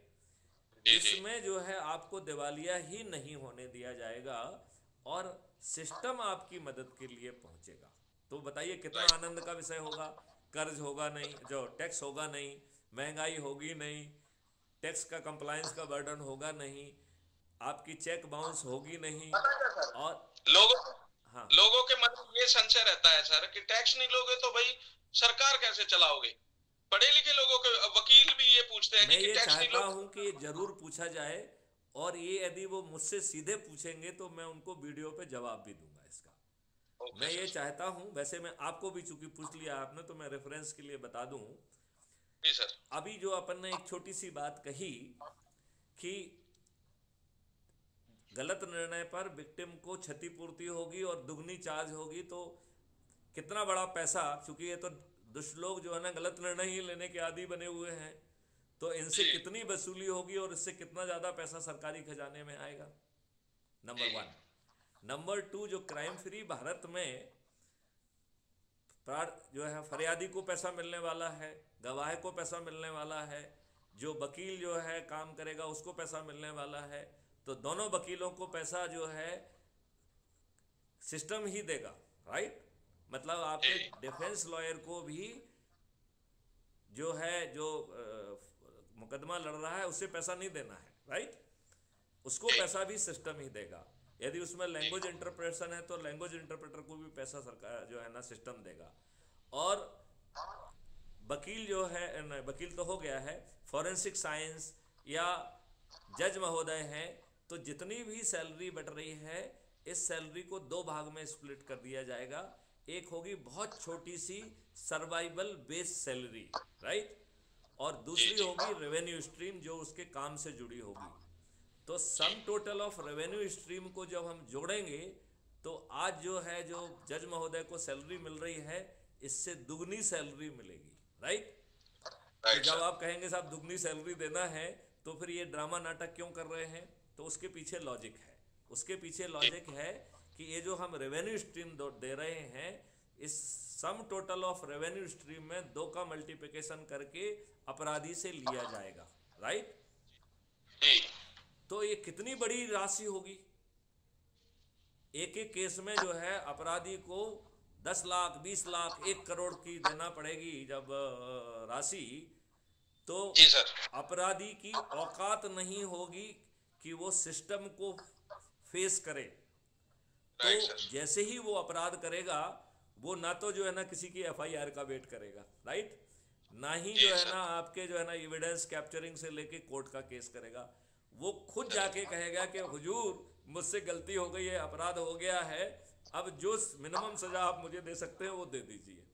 Speaker 2: जी जी
Speaker 1: इसमें जो है आपको दिवालिया ही नहीं होने दिया जाएगा और सिस्टम आपकी मदद के लिए पहुंचेगा। तो बताइए कितना
Speaker 2: राइट
Speaker 1: आनंद का विषय होगा। कर्ज होगा नहीं, जो टैक्स होगा नहीं, महंगाई होगी नहीं, टैक्स का कंप्लायंस का बर्डन होगा नहीं, आपकी चेक बाउंस होगी नहीं। और
Speaker 2: लोगों
Speaker 1: हाँ,
Speaker 2: लोगों के मन में ये संशय रहता है सर कि टैक्स नहीं लोगे तो भाई सरकार कैसे चलाओगे। पढ़े लिखे लोगों के वकील भी ये पूछते हैं
Speaker 1: मैं
Speaker 2: कि, कि
Speaker 1: ये
Speaker 2: टैक्स नहीं
Speaker 1: चाहता
Speaker 2: लोगे।
Speaker 1: हूं कि ये जरूर पूछा जाए, और ये यदि वो मुझसे सीधे पूछेंगे तो मैं उनको वीडियो पे जवाब भी दूंगा इसका।
Speaker 2: ओके
Speaker 1: मैं ये
Speaker 2: सर।
Speaker 1: चाहता हूं, वैसे मैं आपको भी चूंकि पूछ लिया आपने तो मैं रेफरेंस के लिए बता दूं।
Speaker 2: जी सर।
Speaker 1: अभी जो अपन ने एक छोटी सी बात कही कि गलत निर्णय पर विक्टिम को क्षतिपूर्ति होगी और दुगनी चार्ज होगी, तो कितना बड़ा पैसा, क्योंकि ये तो दुष्ट लोग जो है ना गलत निर्णय ही लेने के आदी बने हुए हैं, तो इनसे
Speaker 2: जी
Speaker 1: कितनी वसूली होगी और इससे कितना ज़्यादा पैसा सरकारी खजाने में आएगा, नंबर
Speaker 2: जी
Speaker 1: वन। नंबर टू, जो क्राइम फ्री भारत में जो है फरियादी को पैसा मिलने वाला है, गवाह को पैसा मिलने वाला है, जो वकील जो है काम करेगा उसको पैसा मिलने वाला है। तो दोनों वकीलों को पैसा जो है सिस्टम ही देगा, राइट। मतलब आपके डिफेंस लॉयर को भी जो है जो आ, मुकदमा लड़ रहा है उससे पैसा नहीं देना है, राइट। उसको पैसा भी सिस्टम ही देगा। यदि उसमें लैंग्वेज इंटरप्रेशन है तो लैंग्वेज इंटरप्रेटर को भी पैसा सरकार जो है ना सिस्टम देगा। और वकील जो है, वकील तो हो गया है, फॉरेंसिक साइंस या जज महोदय हैं, तो जितनी भी सैलरी बढ़ रही है इस सैलरी को दो भाग में स्प्लिट कर दिया जाएगा। एक होगी बहुत छोटी सी सर्वाइवल बेस्ड सैलरी, राइट, और दूसरी होगी रेवेन्यू स्ट्रीम जो उसके काम से जुड़ी होगी। तो sum total of revenue stream को जब हम जोड़ेंगे तो आज जो है जो जज महोदय को सैलरी मिल रही है इससे दुगनी सैलरी मिलेगी, राइट। तो जब आप कहेंगे साहब दुगनी सैलरी देना है तो फिर ये ड्रामा नाटक क्यों कर रहे हैं, तो उसके पीछे लॉजिक है। उसके पीछे लॉजिक है कि ये जो हम रेवेन्यू स्ट्रीम दे रहे हैं इस sum total of revenue stream में दो का मल्टीप्लिकेशन करके अपराधी से लिया जाएगा, राइट। तो ये कितनी बड़ी राशि होगी। एक एक केस में जो है अपराधी को दस लाख बीस लाख एक करोड़ की देना पड़ेगी जब राशि, तो अपराधी की औकात नहीं होगी कि वो सिस्टम को फेस करे। तो जैसे ही वो अपराध करेगा वो ना तो जो है ना किसी की एफ आई आर का वेट करेगा, राइट, ना ही जो है ना आपके जो है ना एविडेंस कैप्चरिंग से लेके कोर्ट का केस करेगा। वो खुद जाके कहेगा कि हुजूर मुझसे गलती हो गई है, अपराध हो गया है, अब जो मिनिमम सजा आप मुझे दे सकते हैं वो दे दीजिए।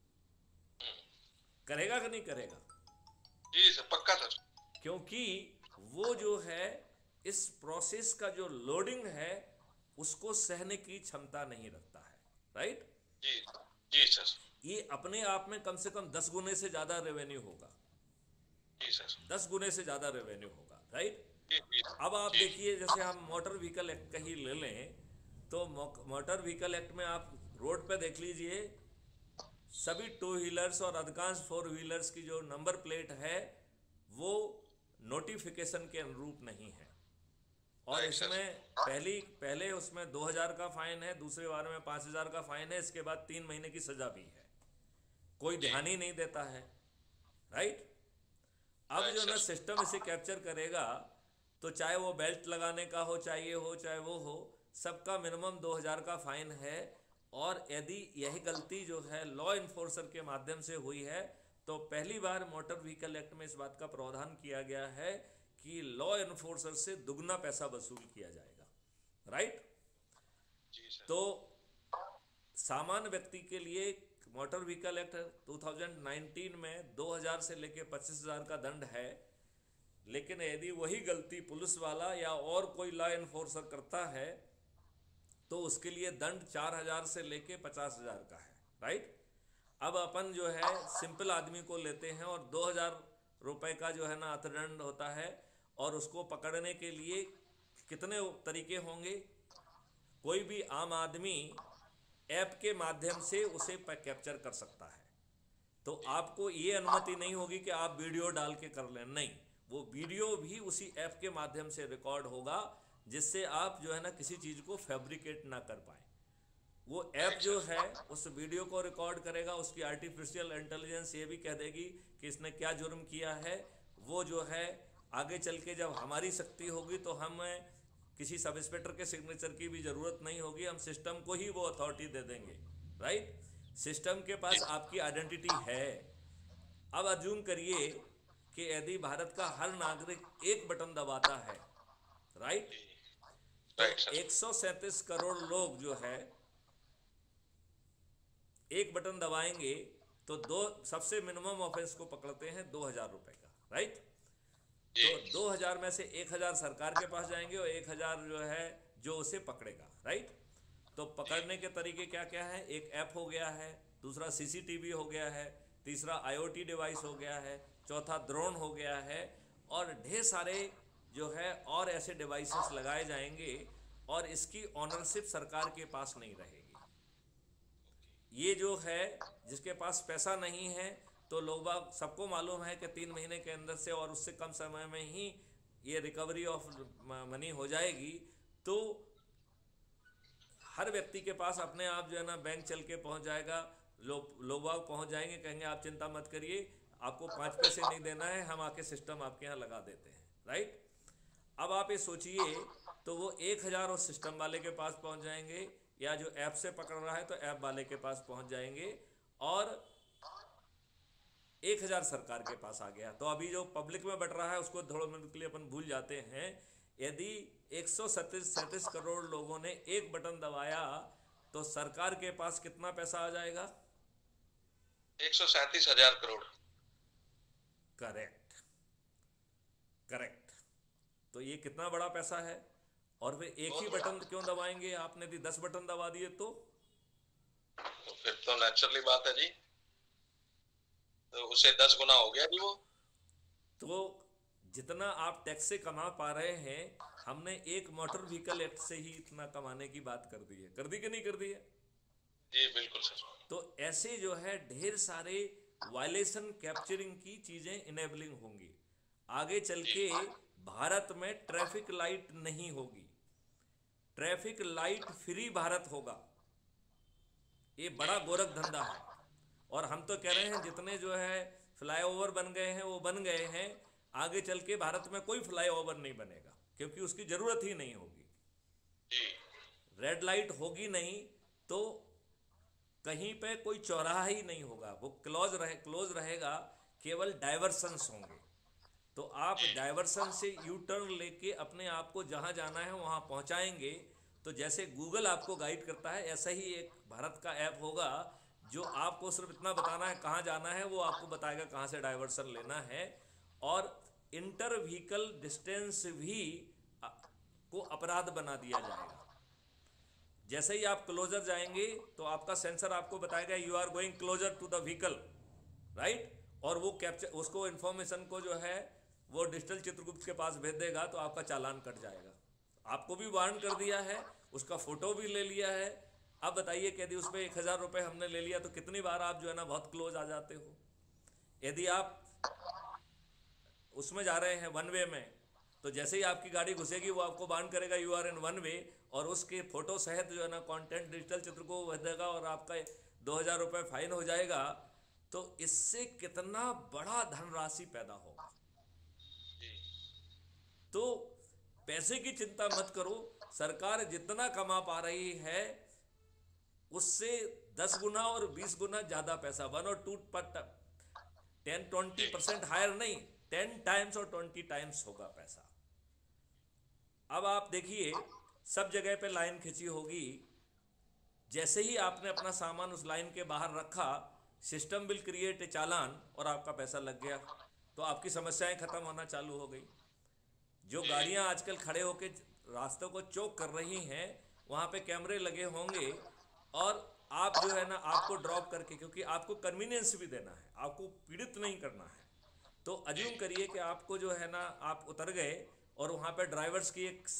Speaker 1: करेगा कि नहीं करेगा?
Speaker 2: जी सर, पक्का सर।
Speaker 1: क्योंकि वो जो है इस प्रोसेस का जो लोडिंग है उसको सहने की क्षमता नहीं रखता है, राइट।
Speaker 2: जी जी सर।
Speaker 1: ये अपने आप में कम से कम दस गुने से ज्यादा रेवेन्यू होगा।
Speaker 2: जी सर।
Speaker 1: दस गुने से ज्यादा रेवेन्यू होगा, राइट। अब आप देखिए जैसे हम मोटर व्हीकल एक्ट का ही ले लें तो मोटर व्हीकल एक्ट में आप रोड पे देख लीजिए सभी टू व्हीलर्स और अधिकांश फोर व्हीलर्स की जो नंबर प्लेट है वो नोटिफिकेशन के अनुरूप नहीं है। और इसमें पहली पहले उसमें दो हजार का फाइन है, दूसरे बार में पांच हजार का फाइन है, इसके बाद तीन महीने की सजा भी है। कोई ध्यान ही नहीं देता है, राइट। अब जो ना सिस्टम इसे कैप्चर करेगा तो चाहे वो बेल्ट लगाने का हो, चाहे ये हो चाहे वो हो, सबका मिनिमम दो हजार का फाइन है। और यदि यही गलती जो है लॉ इन्फोर्सर के माध्यम से हुई है तो पहली बार मोटर व्हीकल एक्ट में इस बात का प्रावधान किया गया है कि लॉ इन्फोर्सर से दुगना पैसा वसूल किया जाएगा, राइट। तो सामान्य व्यक्ति के लिए मोटर व्हीकल एक्ट दो हज़ार उन्नीस में दो हजार से लेके पच्चीस हजार का दंड है, लेकिन यदि वही गलती पुलिस वाला या और कोई लॉ इन्फोर्सर करता है तो उसके लिए दंड चार हजार से लेके पचास हजार का है, राइट। अब अपन जो है सिंपल आदमी को लेते हैं और दो हजार रुपए का जो है ना अर्थदंड होता है, और उसको पकड़ने के लिए कितने तरीके होंगे। कोई भी आम आदमी ऐप के माध्यम से उसे कैप्चर कर सकता है, तो आपको ये अनुमति नहीं होगी कि आप वीडियो डाल के कर लें, नहीं, वो वीडियो भी उसी ऐप के माध्यम से रिकॉर्ड होगा जिससे आप जो है ना किसी चीज को फैब्रिकेट ना कर पाए। वो ऐप जो है उस वीडियो को रिकॉर्ड करेगा, उसकी आर्टिफिशियल इंटेलिजेंस ये भी कह देगी कि इसने क्या जुर्म किया है। वो जो है आगे चल के जब हमारी शक्ति होगी तो हमें किसी सब इंस्पेक्टर के सिग्नेचर की भी जरूरत नहीं होगी, हम सिस्टम को ही वो अथॉरिटी दे देंगे, राइट। सिस्टम के पास आपकी आइडेंटिटी है। अब अज्यूम करिए कि यदि भारत का हर नागरिक एक बटन दबाता है, राइट, तो एक सौ सैंतीस करोड़ लोग जो है एक बटन दबाएंगे तो दो सबसे मिनिमम ऑफेंस को पकड़ते हैं दो हजार रुपए का, राइट। तो दो हजार में से एक हजार सरकार के पास जाएंगे और एक हजार जो है जो उसे पकड़ेगा, राइट। तो पकड़ने के तरीके क्या क्या है, एक ऐप हो गया है, दूसरा सीसीटीवी हो गया है, तीसरा आईओटी डिवाइस हो गया है, चौथा ड्रोन हो गया है, और ढेर सारे जो है और ऐसे डिवाइसेस लगाए जाएंगे और इसकी ऑनरशिप सरकार के पास नहीं रहेगी। ये जो है जिसके पास पैसा नहीं है, तो लोग बाग सबको मालूम है कि तीन महीने के अंदर से और उससे कम समय में ही ये रिकवरी ऑफ मनी हो जाएगी। तो हर व्यक्ति के पास अपने आप जो है ना बैंक चल के पहुंच जाएगा, लोग लोग बाग पहुंच जाएंगे, कहेंगे आप चिंता मत करिए, आपको पाँच पैसे नहीं देना है, हम आके सिस्टम आपके यहाँ लगा देते हैं। राइट। अब आप ये सोचिए, तो वो एक हज़ार उस सिस्टम वाले के पास पहुंच जाएंगे, या जो ऐप से पकड़ रहा है तो ऐप वाले के पास पहुंच जाएंगे, और एक हज़ार सरकार के पास आ गया। तो अभी जो पब्लिक में बट रहा है उसको थोड़ा मिनट के लिए अपन भूल जाते हैं। यदि एक सौ सैंतीस करोड़ लोगों ने एक बटन दबाया तो सरकार के पास कितना पैसा आ जाएगा?
Speaker 2: एक सौ सैंतीस हजार करोड़।
Speaker 1: Correct, correct. तो ये कितना बड़ा पैसा है। और फिर एक ही बटन क्यों दबाएंगे? आपने यदि दस बटन दबा दिए तो
Speaker 2: तो फिर तो नेचुरली बात है जी, तो उसे दस गुना हो गया जी वो।
Speaker 1: तो जितना आप टैक्स से कमा पा रहे हैं, हमने एक मोटर व्हीकल एक्ट से ही इतना कमाने की बात कर दी है। कर दी कि नहीं कर दी है?
Speaker 2: जी बिल्कुल सर।
Speaker 1: तो ऐसे जो है ढेर सारे वायलेशन कैप्चरिंग की चीजें इनेबलिंग होंगी। आगे चल के भारत में ट्रैफिक लाइट नहीं होगी, ट्रैफिक लाइट फ्री भारत होगा। ये बड़ा गोरख धंधा है। और हम तो कह रहे हैं जितने जो है फ्लाईओवर बन गए हैं वो बन गए हैं, आगे चल के भारत में कोई फ्लाईओवर नहीं बनेगा, क्योंकि उसकी जरूरत ही नहीं होगी। रेड लाइट होगी नहीं तो कहीं पे कोई चौराहा ही नहीं होगा, वो क्लोज रहे क्लोज रहेगा, केवल डाइवर्सन्स होंगे। तो आप डाइवर्सन से यू टर्न लेके अपने आप को जहां जाना है वहां पहुंचाएंगे। तो जैसे गूगल आपको गाइड करता है, ऐसा ही एक भारत का ऐप होगा जो आपको सिर्फ इतना बताना है कहां जाना है, वो आपको बताएगा कहां से डाइवर्सन लेना है। और इंटर व्हीकल डिस्टेंस भी को अपराध बना दिया जाएगा। जैसे ही आप क्लोजर जाएंगे तो आपका सेंसर आपको बताएगा you are going closer to the vehicle, right. और वो कैप्चर उसको इंफॉर्मेशन को जो है वो डिजिटल चित्रगुप्त के पास भेज देगा, तो आपका चालान कट जाएगा। आपको भी वार्न कर दिया है, उसका फोटो भी ले लिया है। अब बताइए कि यदि उस पर एक हजार रुपये हमने ले लिया तो कितनी बार आप जो है ना बहुत क्लोज आ जाते हो। यदि आप उसमें जा रहे हैं वन वे में, तो जैसे ही आपकी गाड़ी घुसेगी वो आपको वार्न करेगा you are in one way, और उसके फोटो सहित जो है ना कंटेंट डिजिटल चित्र को भेज देगा और आपका दो हजार रुपये फाइन हो जाएगा। तो इससे कितना बड़ा धनराशि पैदा होगा। तो पैसे की चिंता मत करो, सरकार जितना कमा पा रही है उससे दस गुना और बीस गुना ज्यादा पैसा, वन और टू पर टेन ट्वेंटी परसेंट हायर नहीं, टेन टाइम्स और ट्वेंटी टाइम्स होगा पैसा। अब आप देखिए सब जगह पे लाइन खिंची होगी, जैसे ही आपने अपना सामान उस लाइन के बाहर रखा, system will create a challan और आपका पैसा लग गया। तो आपकी समस्याएं खत्म होना चालू हो गई। जो गाड़ियां आजकल खड़े होके रास्तों को चौक कर रही हैं, वहां पे कैमरे लगे होंगे और आप जो है ना आपको ड्रॉप करके, क्योंकि आपको कन्वीनियंस भी देना है, आपको पीड़ित नहीं करना है। तो अज्यूम करिए कि आपको जो है ना आप उतर गए और वहां पे ड्राइवर्स की एक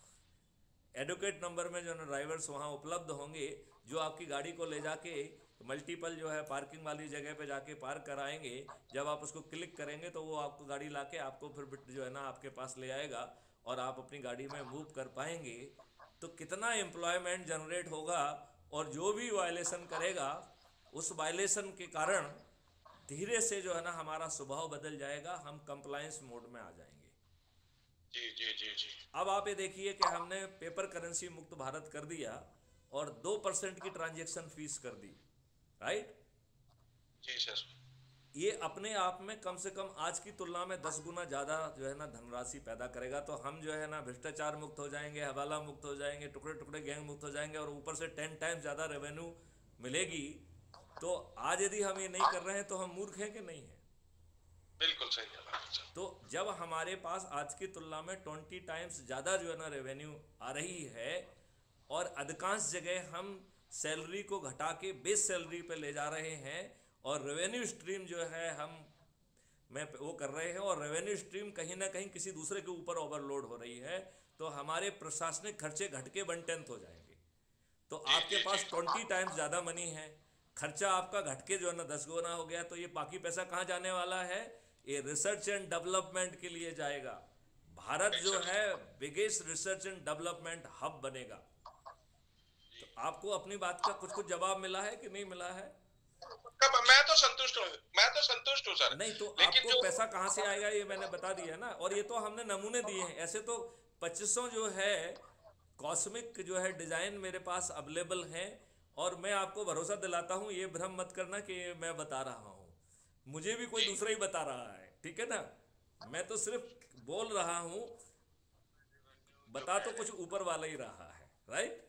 Speaker 1: एडवोकेट नंबर में जो है ना ड्राइवर्स वहां उपलब्ध होंगे, जो आपकी गाड़ी को ले जाके मल्टीपल जो है पार्किंग वाली जगह पे जाके पार्क कराएंगे। जब आप उसको क्लिक करेंगे तो वो आपको गाड़ी लाके आपको फिर जो है ना आपके पास ले आएगा और आप अपनी गाड़ी में मूव कर पाएंगे। तो कितना एम्प्लॉयमेंट जनरेट होगा, और जो भी वायलेशन करेगा उस वायलेशन के कारण धीरे से जो है ना हमारा स्वभाव बदल जाएगा, हम कंप्लायंस मोड में आ जाएंगे।
Speaker 2: जी जी जी जी।
Speaker 1: अब आप ये देखिए कि हमने पेपर करेंसी मुक्त भारत कर दिया और दो परसेंट की ट्रांजैक्शन फीस कर दी, राइट।
Speaker 2: जी सर।
Speaker 1: ये अपने आप में कम से कम आज की तुलना में दस गुना ज्यादा जो है ना धनराशि पैदा करेगा। तो हम जो है ना भ्रष्टाचार मुक्त हो जाएंगे, हवाला मुक्त हो जाएंगे, टुकड़े टुकड़े गैंग मुक्त हो जाएंगे, और ऊपर से टेन टाइम्स ज्यादा रेवेन्यू मिलेगी। तो आज यदि हम ये नहीं कर रहे हैं तो हम मूर्ख हैं कि नहीं है?
Speaker 2: बिल्कुल सही है।
Speaker 1: तो जब हमारे पास आज की तुलना में ट्वेंटी टाइम्स ज्यादा जो है ना रेवेन्यू आ रही है, और अधिकांश जगह हम सैलरी को घटा के बेस सैलरी पे ले जा रहे हैं, और रेवेन्यू स्ट्रीम जो है हम में वो कर रहे हैं, और रेवेन्यू स्ट्रीम कहीं ना कहीं किसी दूसरे के ऊपर ओवरलोड हो रही है, तो हमारे प्रशासनिक खर्चे घट के वन टेंथ हो जाएंगे। तो आपके पास ट्वेंटी टाइम्स ज़्यादा मनी है, खर्चा आपका घट के जो है ना दस गुना हो गया, तो ये बाकी पैसा कहाँ जाने वाला है? ये रिसर्च एंड डेवलपमेंट के लिए जाएगा। भारत जो है biggest research and development hub बनेगा। तो आपको अपनी बात का कुछ कुछ जवाब मिला है कि नहीं मिला है?
Speaker 2: कब? मैं तो संतुष्ट हूँ, मैं तो संतुष्ट हूँ सर।
Speaker 1: नहीं तो
Speaker 2: लेकिन
Speaker 1: आपको
Speaker 2: जो
Speaker 1: पैसा कहाँ से आएगा ये मैंने बता दिया ना, और ये तो हमने नमूने दिए हैं। ऐसे तो पच्चीसों जो है कॉस्मिक जो है डिजाइन मेरे पास अवेलेबल हैं, और मैं आपको भरोसा दिलाता हूँ, ये भ्रम मत करना कि मैं बता रहा हूँ, मुझे भी कोई दूसरा ही बता रहा है, ठीक है ना। मैं तो सिर्फ बोल रहा हूँ, बता तो कुछ ऊपर वाला ही रहा है, राइट।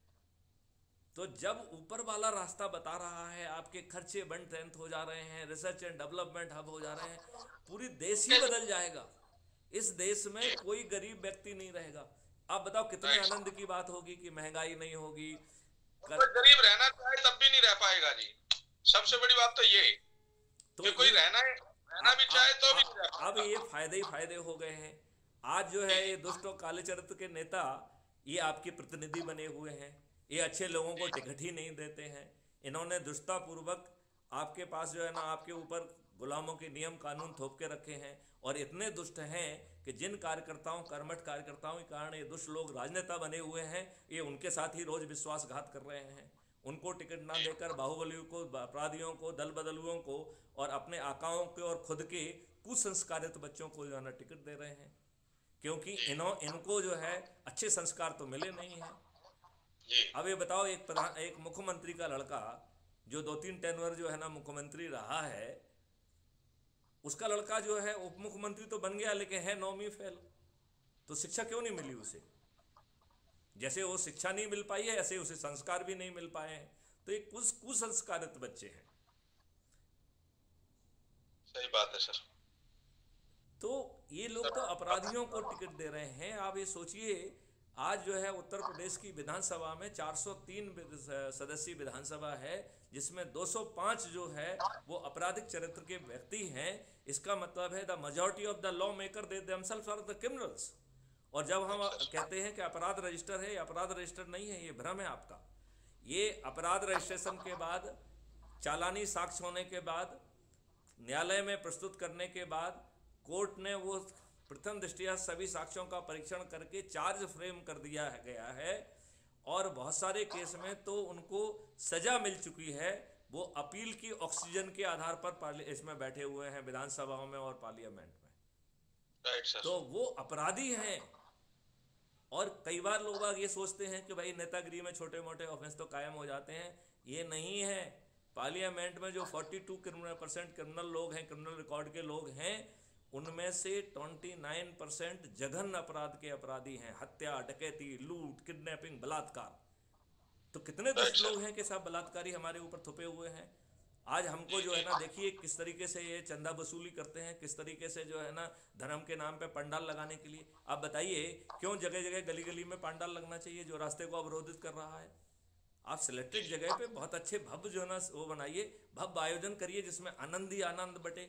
Speaker 1: तो जब ऊपर वाला रास्ता बता रहा है, आपके खर्चे वन टेंथ हो जा रहे हैं, रिसर्च एंड डेवलपमेंट हब हो जा रहे हैं, पूरी देश ही बदल जाएगा। इस देश में कोई गरीब व्यक्ति नहीं रहेगा। आप बताओ कितने आनंद की बात होगी कि महंगाई नहीं होगी।
Speaker 2: कर... कोई गरीब रहना चाहे तब भी नहीं रह पाएगा जी। सबसे बड़ी बात तो ये तो कि कोई रहना है रहना भी चाहे तो भी नहीं रह पाएगा।
Speaker 1: अब ये फायदे ही फायदे हो गए हैं। आज जो है ये दुष्ट और काले चरित्र के नेता ये आपके प्रतिनिधि बने हुए हैं। ये अच्छे लोगों को टिकट ही नहीं देते हैं। इन्होंने दुष्टता पूर्वक आपके पास जो है ना आपके ऊपर गुलामों के नियम कानून थोप के रखे हैं, और इतने दुष्ट हैं कि जिन कार्यकर्ताओं कर्मठ कार्यकर्ताओं के कारण ये दुष्ट लोग राजनेता बने हुए हैं, ये उनके साथ ही रोज विश्वासघात कर रहे हैं। उनको टिकट ना देकर बाहुबलियों को, अपराधियों को, दल बदलुओं को और अपने आकाओं के और खुद के कुसंस्कारित बच्चों को जो है ना टिकट दे रहे हैं, क्योंकि इन्हों इनको जो है अच्छे संस्कार तो मिले नहीं हैं। अब ये बताओ, एक प्रधान एक मुख्यमंत्री का लड़का जो दो तीन टेनवर जो है ना मुख्यमंत्री रहा है, उसका लड़का जो है उप मुख्यमंत्री तो बन गया, लेकिन है नौवीं फेल। तो शिक्षा क्यों नहीं मिली उसे? जैसे वो शिक्षा नहीं मिल पाई है, ऐसे उसे संस्कार भी नहीं मिल पाए हैं। तो ये कुछ कुसंस्कारित बच्चे हैं।
Speaker 2: सही बात है सर।
Speaker 1: तो ये लोग तो अपराधियों को टिकट दे रहे हैं। आप ये सोचिए, आज जो है उत्तर प्रदेश की विधानसभा में चार सौ तीन सदस्यीय विधानसभा है, जिसमें दो सौ पाँच जो है वो आपराधिक चरित्र के व्यक्ति हैं। इसका मतलब है the majority of the law maker they themselves are the criminals. और जब हम कहते हैं कि अपराध रजिस्टर है, अपराध रजिस्टर नहीं है, ये भ्रम है आपका। ये अपराध रजिस्ट्रेशन के बाद, चालानी साक्ष्य होने के बाद, न्यायालय में प्रस्तुत करने के बाद, कोर्ट ने वो प्रथम दृष्टया सभी साक्ष्यों का परीक्षण करके चार्ज फ्रेम कर दिया गया है, और बहुत सारे केस में तो उनको सजा मिल चुकी है। वो अपील की ऑक्सीजन के आधार पर इसमें बैठे हुए हैं विधानसभाओं में और पार्लियामेंट में।
Speaker 2: right,
Speaker 1: तो वो अपराधी हैं। और कई बार लोग ये सोचते हैं कि भाई नेतागिरी में छोटे मोटे ऑफेंस तो कायम हो जाते हैं। ये नहीं है। पार्लियामेंट में जो बयालीस क्रिमिनल परसेंट क्रिमिनल लोग हैं, क्रिमिनल रिकॉर्ड के लोग हैं, उनमें से उनतीस परसेंट जघन्य अपराध के अपराधी हैं। हत्या, डकैती, लूट, किडनैपिंग, बलात्कार। तो कितने दुष्ट लोग हैं कि सब बलात्कारी हमारे ऊपर थुपे हुए हैं। आज हमको जो है ना, देखिए किस तरीके से ये चंदा वसूली करते हैं, किस तरीके से जो है ना धर्म के नाम पे पंडाल लगाने के लिए। आप बताइए क्यों जगह जगह गली गली में पंडाल लगना चाहिए जो रास्ते को अवरोधित कर रहा है? आप सिलेक्टेड जगह पे बहुत अच्छे भव्य जो है ना वो बनाइए, भव्य आयोजन करिए जिसमें आनंद ही आनंद बटे।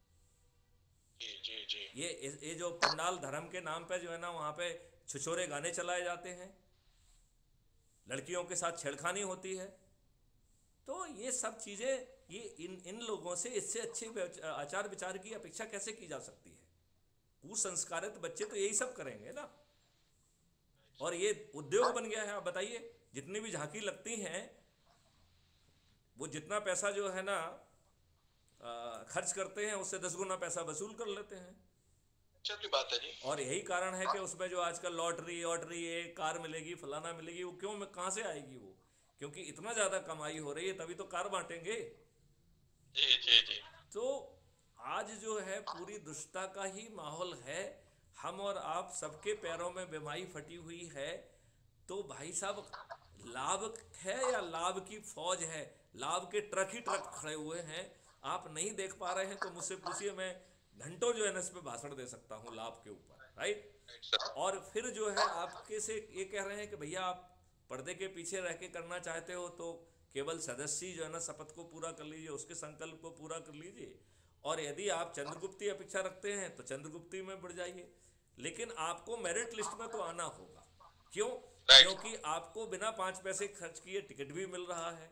Speaker 2: जी जी जी।
Speaker 1: ये ये जो पंडाल धर्म के नाम पे जो है ना वहाँ पे छिछोरे गाने चलाए जाते हैं, लड़कियों के साथ छेड़खानी होती है। तो ये सब चीजें, ये इन इन लोगों से इससे अच्छे आचार विचार की अपेक्षा कैसे की जा सकती है? कुसंस्कारित बच्चे तो यही सब करेंगे ना। और ये उद्योग बन गया है। आप बताइए, जितनी भी झांकी लगती हैं, वो जितना पैसा जो है ना खर्च करते हैं उससे दस गुना पैसा वसूल कर लेते हैं।
Speaker 2: अच्छी बात है जी।
Speaker 1: और यही कारण है कि उसमें जो आजकल लॉटरी ऑटरी ये कार मिलेगी, फलाना मिलेगी, वो क्यों, कहाँ से आएगी वो? क्योंकि इतना ज्यादा कमाई हो रही है, तभी तो कार बांटेंगे।
Speaker 2: जी जी जी।
Speaker 1: तो आज जो है पूरी दुष्टता का ही माहौल है। हम और आप सबके पैरों में बीमारी फटी हुई है। तो भाई साहब, लाभ है या लाभ की फौज है? लाभ के ट्रक ही ट्रक खड़े हुए हैं। आप नहीं देख पा रहे हैं तो मुझसे पूछिए, मैं घंटों जो है ना इस पे भाषण दे सकता हूँ लाभ के ऊपर, राइट। और फिर जो है आपके से ये कह रहे हैं कि भैया आप पर्दे के पीछे रह के करना चाहते हो तो केवल सदस्य जो है ना शपथ को पूरा कर लीजिए, उसके संकल्प को पूरा कर लीजिए। और यदि आप चंद्रगुप्ती अपेक्षा रखते हैं तो चंद्रगुप्ती में बढ़ जाइए, लेकिन आपको मेरिट लिस्ट में तो आना होगा। क्यों? क्योंकि आपको बिना पांच पैसे खर्च किए टिकट भी मिल रहा है,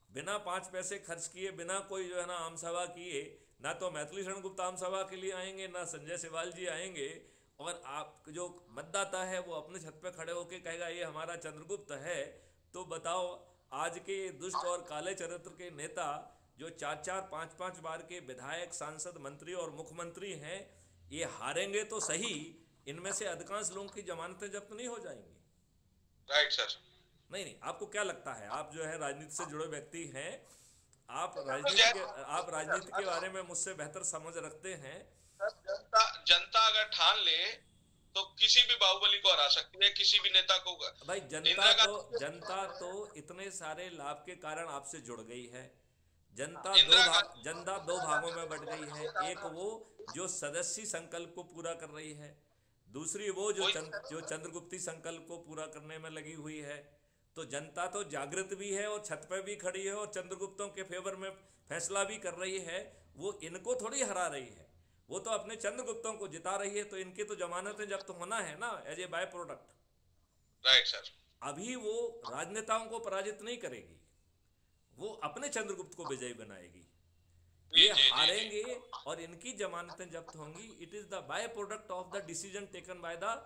Speaker 1: बिना पांच पैसे खर्च किए, बिना कोई जो है ना आम सभा किए, ना तो मैथिली शरण गुप्ता आम सभा के लिए आएंगे, ना संजय सिवाल जी आएंगे, और आप जो मतदाता है वो अपने छत पे खड़े होके कहेगा ये हमारा चंद्रगुप्त है। तो बताओ, आज के दुष्ट और काले चरित्र के नेता जो चार चार पांच पांच बार के विधायक, सांसद, मंत्री और मुख्यमंत्री हैं, ये हारेंगे तो सही, इनमें से अधिकांश लोगों की जमानतें जब्त नहीं हो जाएंगी।
Speaker 2: Right sir.
Speaker 1: नहीं नहीं, आपको क्या लगता है? आप जो है राजनीति से जुड़े व्यक्ति हैं, आप राजनीति के आप राजनीति के बारे में मुझसे बेहतर समझ रखते हैं।
Speaker 2: जनता जनता अगर ठान ले तो किसी भी बाहुबली को हरा सकती है, किसी भी नेता को।
Speaker 1: भाई जनता तो जनता तो इतने सारे लाभ के कारण आपसे जुड़ गई है। जनता दो भाग जनता दो भागों में बट गई है। एक वो जो सदस्य संकल्प को पूरा कर रही है, दूसरी वो जो चंद, जो चंद्रगुप्ती संकल्प को पूरा करने में लगी हुई है। तो जनता तो जागृत भी है और छत पे भी खड़ी है और चंद्रगुप्तों के फेवर में फैसला भी कर रही है। वो इनको थोड़ी हरा रही है, वो तो अपने चंद्रगुप्तों को जिता रही है। तो इनकी तो जमानतें जब्त तो होना है ना, as a by product.
Speaker 2: Right sir.
Speaker 1: अभी वो राजनेताओं को पराजित नहीं करेगी, वो अपने चंद्रगुप्त को विजयी बनाएगी। ये हारेंगे और इनकी जमानतें जब्त होंगी। It is the by product of the decision taken by the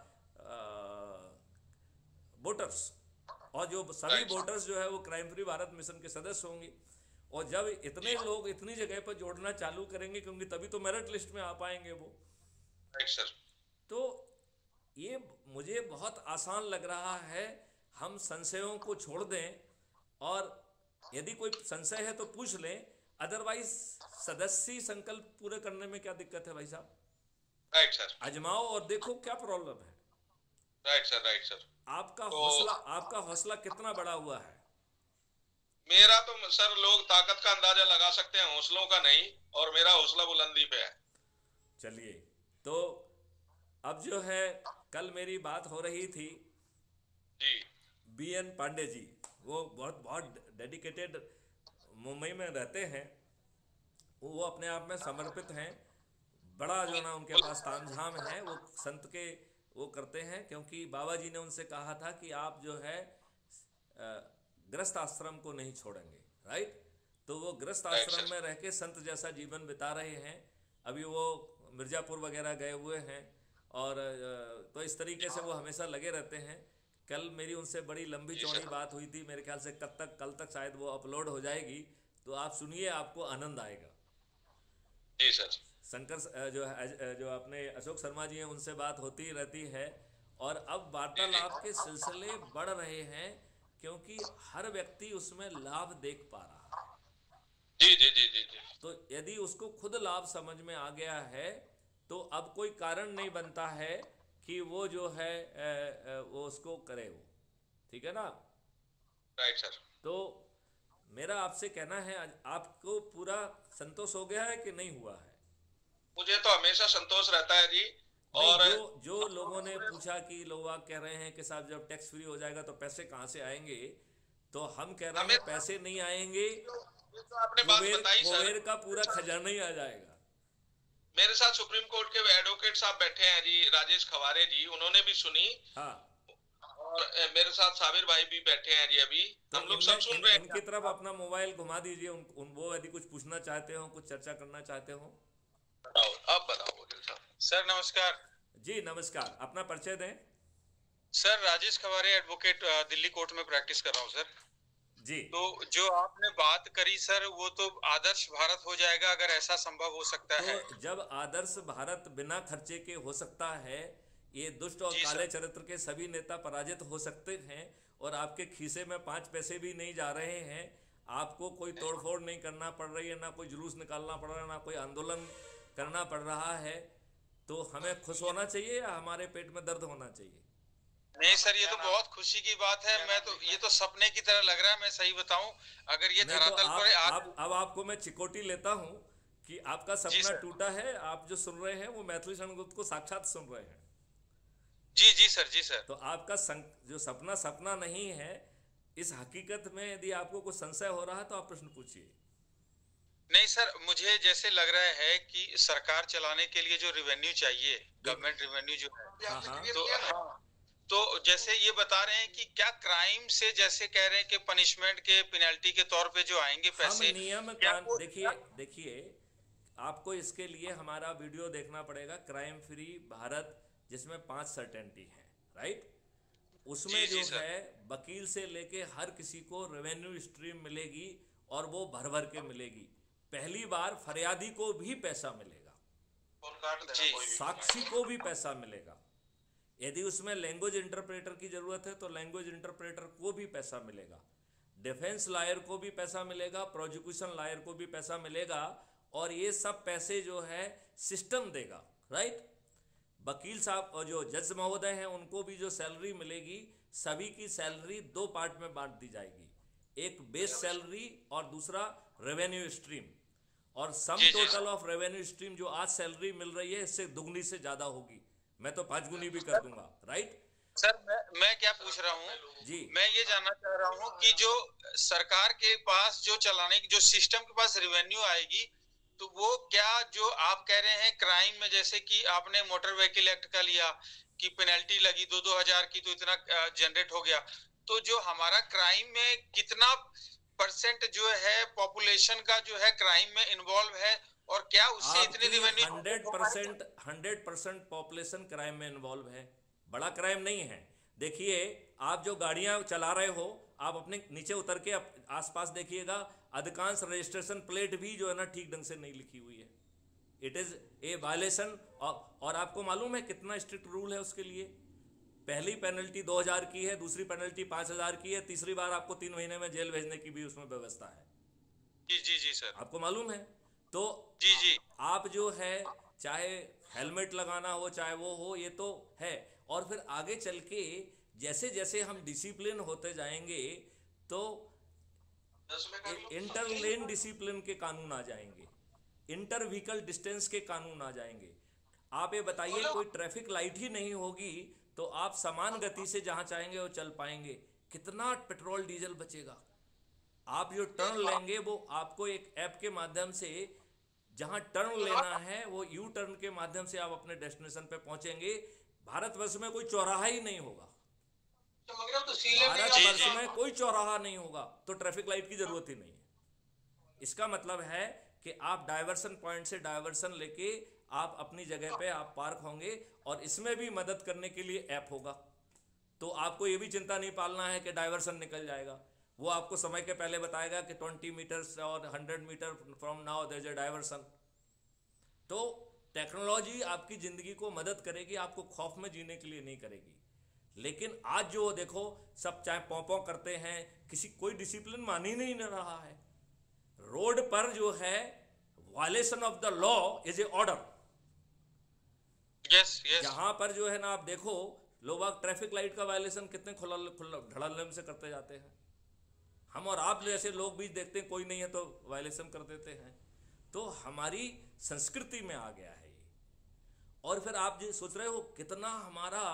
Speaker 1: voters. और जो सभी वोटर्स जो है वो क्राइम फ्री भारत मिशन के सदस्य होंगे। और जब इतने लोग इतनी जगह पर जोड़ना चालू करेंगे, क्योंकि तभी तो मेरिट लिस्ट में आ पाएंगे वो।
Speaker 2: सर।
Speaker 1: तो ये मुझे बहुत आसान लग रहा है। हम संशयों को छोड़ दें, और यदि कोई संशय है तो पूछ लें, अदरवाइज सदस्य संकल्प पूरे करने में क्या दिक्कत है भाई साहब?
Speaker 2: Right sir.
Speaker 1: आजमाओ और देखो क्या प्रॉब्लम है।
Speaker 2: Right sir. Right sir.
Speaker 1: आपका तो, हौसला आपका हौसला कितना बड़ा हुआ है?
Speaker 2: मेरा तो सर लोग ताकत का अंदाजा लगा सकते हैं, हौसलों का नहीं, और मेरा हौसला बुलंदी पे है।
Speaker 1: चलिए, तो अब जो है कल मेरी बात हो रही थी
Speaker 2: G
Speaker 1: B N Pandey ji, वो बहुत बहुत डेडिकेटेड मुंबई में रहते हैं। वो अपने आप में समर्पित हैं, बड़ा जो ना उनके पास तामझाम है, वो संत के वो करते हैं। क्योंकि बाबा जी ने उनसे कहा था कि आप जो है गृहस्थ आश्रम को नहीं छोड़ेंगे, राइट? तो वो गृहस्थ आश्रम में रह के संत जैसा जीवन बिता रहे हैं। अभी वो मिर्जापुर वगैरह गए हुए हैं, और तो इस तरीके से वो हमेशा लगे रहते हैं। कल मेरी उनसे बड़ी लंबी चौड़ी बात हुई थी, मेरे ख्याल से कल तक कल तक शायद वो अपलोड हो जाएगी, तो आप सुनिए, आपको आनंद आएगा।
Speaker 2: जी सर।
Speaker 1: शंकर जो है, जो अपने अशोक शर्मा जी हैं, उनसे बात होती रहती है, और अब वार्तालाप के सिलसिले बढ़ रहे हैं, क्योंकि हर व्यक्ति उसमें लाभ देख पा रहा है।
Speaker 2: जी जी जी जी जी।
Speaker 1: तो यदि उसको खुद लाभ समझ में आ गया है, तो अब कोई कारण नहीं बनता है कि वो जो है वो उसको करे, वो ठीक है ना?
Speaker 2: Right sir.
Speaker 1: तो मेरा आपसे कहना है, आपको पूरा संतोष हो गया है कि नहीं हुआ है?
Speaker 2: मुझे तो हमेशा संतोष रहता है जी। और
Speaker 1: जो जो लोगों ने पूछा कि लोग कह रहे हैं कि साहब जब टैक्स फ्री हो जाएगा तो पैसे कहाँ से आएंगे, तो हम कह रहे हैं पैसे नहीं आएंगे,
Speaker 2: तो आपने बात बताई सर,
Speaker 1: कुबेर का पूरा खजाना ही आ जाएगा।
Speaker 2: मेरे साथ सुप्रीम कोर्ट के एडवोकेट साहब बैठे हैं जी, राजेश खवारे जी, उन्होंने भी सुनी।
Speaker 1: हाँ।
Speaker 2: और मेरे साथ साबिर भाई भी बैठे हैं जी, अभी तो हम लोग सब सुन
Speaker 1: इन,
Speaker 2: रहे हैं।
Speaker 1: इनकी तरफ अपना मोबाइल घुमा दीजिए, उन, उन वो यदि कुछ पूछना चाहते हो, कुछ चर्चा करना चाहते हो।
Speaker 2: अब बताओ सर। नमस्कार
Speaker 1: जी। नमस्कार, अपना परिचय दें।
Speaker 2: Sir Rajesh Khaware, advocate, Delhi court में प्रैक्टिस कर रहा हूँ सर
Speaker 1: जी।
Speaker 2: तो जो आपने बात करी सर, वो तो आदर्श भारत हो जाएगा अगर ऐसा संभव हो सकता
Speaker 1: तो
Speaker 2: है।
Speaker 1: जब आदर्श भारत बिना खर्चे के हो सकता है, ये दुष्ट और काले चरित्र के सभी नेता पराजित हो सकते हैं, और आपके खीसे में पांच पैसे भी नहीं जा रहे हैं, आपको कोई तोड़फोड़ नहीं करना पड़ रही है, ना कोई जुलूस निकालना पड़ रहा है, ना कोई आंदोलन करना पड़ रहा है, तो हमें खुश होना चाहिए या हमारे पेट में दर्द होना चाहिए?
Speaker 2: नहीं सर, ये तो बहुत खुशी की बात है। मैं तो ये तो सपने की तरह लग रहा है, मैं सही बताऊं, अगर ये धरातल
Speaker 1: तो
Speaker 2: पर
Speaker 1: आप, आप, अब आपको मैं चिकोटी लेता हूं कि आपका सपना टूटा है। आप जो सुन रहे हैं वो मैथिली शरण गुप्त को साक्षात सुन रहे हैं।
Speaker 2: जी जी सर। जी सर।
Speaker 1: तो आपका जो सपना सपना नहीं है, इस हकीकत में यदि आपको कुछ संशय हो रहा है तो आप प्रश्न पूछिए।
Speaker 2: नहीं सर, मुझे जैसे लग रहा है कि सरकार चलाने के लिए जो रेवेन्यू चाहिए, गवर्नमेंट रेवेन्यू जो है,
Speaker 1: हाँ हाँ।
Speaker 2: तो हाँ, तो जैसे ये बता रहे हैं कि क्या क्राइम से, जैसे कह रहे हैं कि पनिशमेंट के पेनल्टी के तौर पे जो आएंगे
Speaker 1: हम
Speaker 2: पैसे,
Speaker 1: नियम
Speaker 2: क्या
Speaker 1: कान
Speaker 2: वो
Speaker 1: देखिए देखिए आपको इसके लिए हमारा वीडियो देखना पड़ेगा, क्राइम फ्री भारत, जिसमें पांच सर्टेनिटी है, राइट। उसमें
Speaker 2: जी
Speaker 1: जो
Speaker 2: जी सर।
Speaker 1: है वकील से लेके हर किसी को रेवेन्यू स्ट्रीम मिलेगी और वो भर भर के मिलेगी। पहली बार फरियादी को भी पैसा मिलेगा,
Speaker 2: जी
Speaker 1: साक्षी को भी पैसा मिलेगा। यदि उसमें लैंग्वेज इंटरप्रेटर की जरूरत है तो लैंग्वेज इंटरप्रेटर को भी पैसा मिलेगा, डिफेंस लॉयर को भी पैसा मिलेगा, प्रोसिक्यूशन लॉयर को भी पैसा मिलेगा। और ये सब पैसे जो है सिस्टम देगा, राइट। वकील साहब और जो जज महोदय हैं उनको भी जो सैलरी मिलेगी, सभी की सैलरी दो पार्ट में बांट दी जाएगी, एक बेस सैलरी और दूसरा रेवेन्यू स्ट्रीम। और sum total of revenue stream जो आज सैलरी मिल रही है इससे दुगनी से ज्यादा होगी, मैं तो पांच गुनी भी कर दूंगा, राइट।
Speaker 2: सर। मैं मैं क्या पूछ रहा हूँ
Speaker 1: जी,
Speaker 2: मैं ये जानना चाह रहा हूँ कि जो सरकार के पास जो चलाने की, जो सिस्टम के पास रेवेन्यू आएगी, तो वो क्या जो आप कह रहे हैं क्राइम में, जैसे कि आपने मोटर व्हीकल एक्ट का लिया कि पेनल्टी लगी दो दो हजार की, तो इतना जनरेट हो गया, तो जो हमारा क्राइम में कितना परसेंट जो है पॉपुलेशन का जो है क्राइम में इन्वॉल्व है, और क्या उससे इतनी revenue
Speaker 1: hundred percent hundred percent population crime में इन्वॉल्व है, बड़ा क्राइम नहीं है। देखिए, आप जो गाड़ियां चला रहे हो, आप अपने नीचे उतर के आसपास देखिएगा, अधिकांश रजिस्ट्रेशन प्लेट भी जो है ना ठीक ढंग से नहीं लिखी हुई है। It is a violation. और आपको मालूम है कितना स्ट्रिक्ट रूल है उसके लिए। पहली पेनल्टी दो हजार की है, दूसरी पेनल्टी पांच हजार की है, तीसरी बार आपको तीन महीने में जेल भेजने की भी उसमें व्यवस्था है।
Speaker 2: जी जी जी सर,
Speaker 1: आपको मालूम है। तो
Speaker 2: जी जी
Speaker 1: आप जो है चाहे हेलमेट लगाना हो चाहे वो हो, ये तो है। और फिर आगे चल के जैसे जैसे हम डिसिप्लिन होते जाएंगे तो इंटर लेन डिसिप्लिन के कानून आ जाएंगे, इंटर व्हीकल डिस्टेंस के कानून आ जाएंगे। आप ये बताइए, कोई ट्रैफिक लाइट ही नहीं होगी तो आप समान गति से जहां चाहेंगे वो चल पाएंगे, कितना पेट्रोल डीजल बचेगा। आप जो टर्न लेंगे वो आपको एक ऐप के माध्यम से, जहां टर्न लेना है वो यू टर्न के माध्यम से आप अपने डेस्टिनेशन पे पहुंचेंगे। भारतवर्ष में कोई चौराहा ही नहीं होगा, भारतवर्ष में कोई चौराहा नहीं होगा तो ट्रैफिक लाइट की जरूरत ही नहीं है। इसका मतलब है कि आप डायवर्सन पॉइंट से डायवर्सन लेके आप अपनी जगह पे आप पार्क होंगे, और इसमें भी मदद करने के लिए ऐप होगा। तो आपको ये भी चिंता नहीं पालना है कि डायवर्सन निकल जाएगा, वो आपको समय के पहले बताएगा कि ट्वेंटी मीटर और hundred metre from now there is a diversion. तो टेक्नोलॉजी आपकी जिंदगी को मदद करेगी, आपको खौफ में जीने के लिए नहीं करेगी। लेकिन आज जो देखो, सब चाहे पौ पौ करते हैं, किसी कोई डिसिप्लिन मान ही नहीं रहा है। रोड पर जो है violation of the law is a order.
Speaker 2: Yes yes
Speaker 1: यहां पर जो है ना, आप देखो लोग ट्रैफिक लाइट का वायलेशन कितने खुला खुला धड़ल्ले से करते जाते हैं। हम और आप जैसे लोग भी देखते हैं कोई नहीं है तो वायलेशन कर देते हैं। तो हमारी संस्कृति में आ गया है ये। और फिर आप जो सोच रहे हो कितना हमारा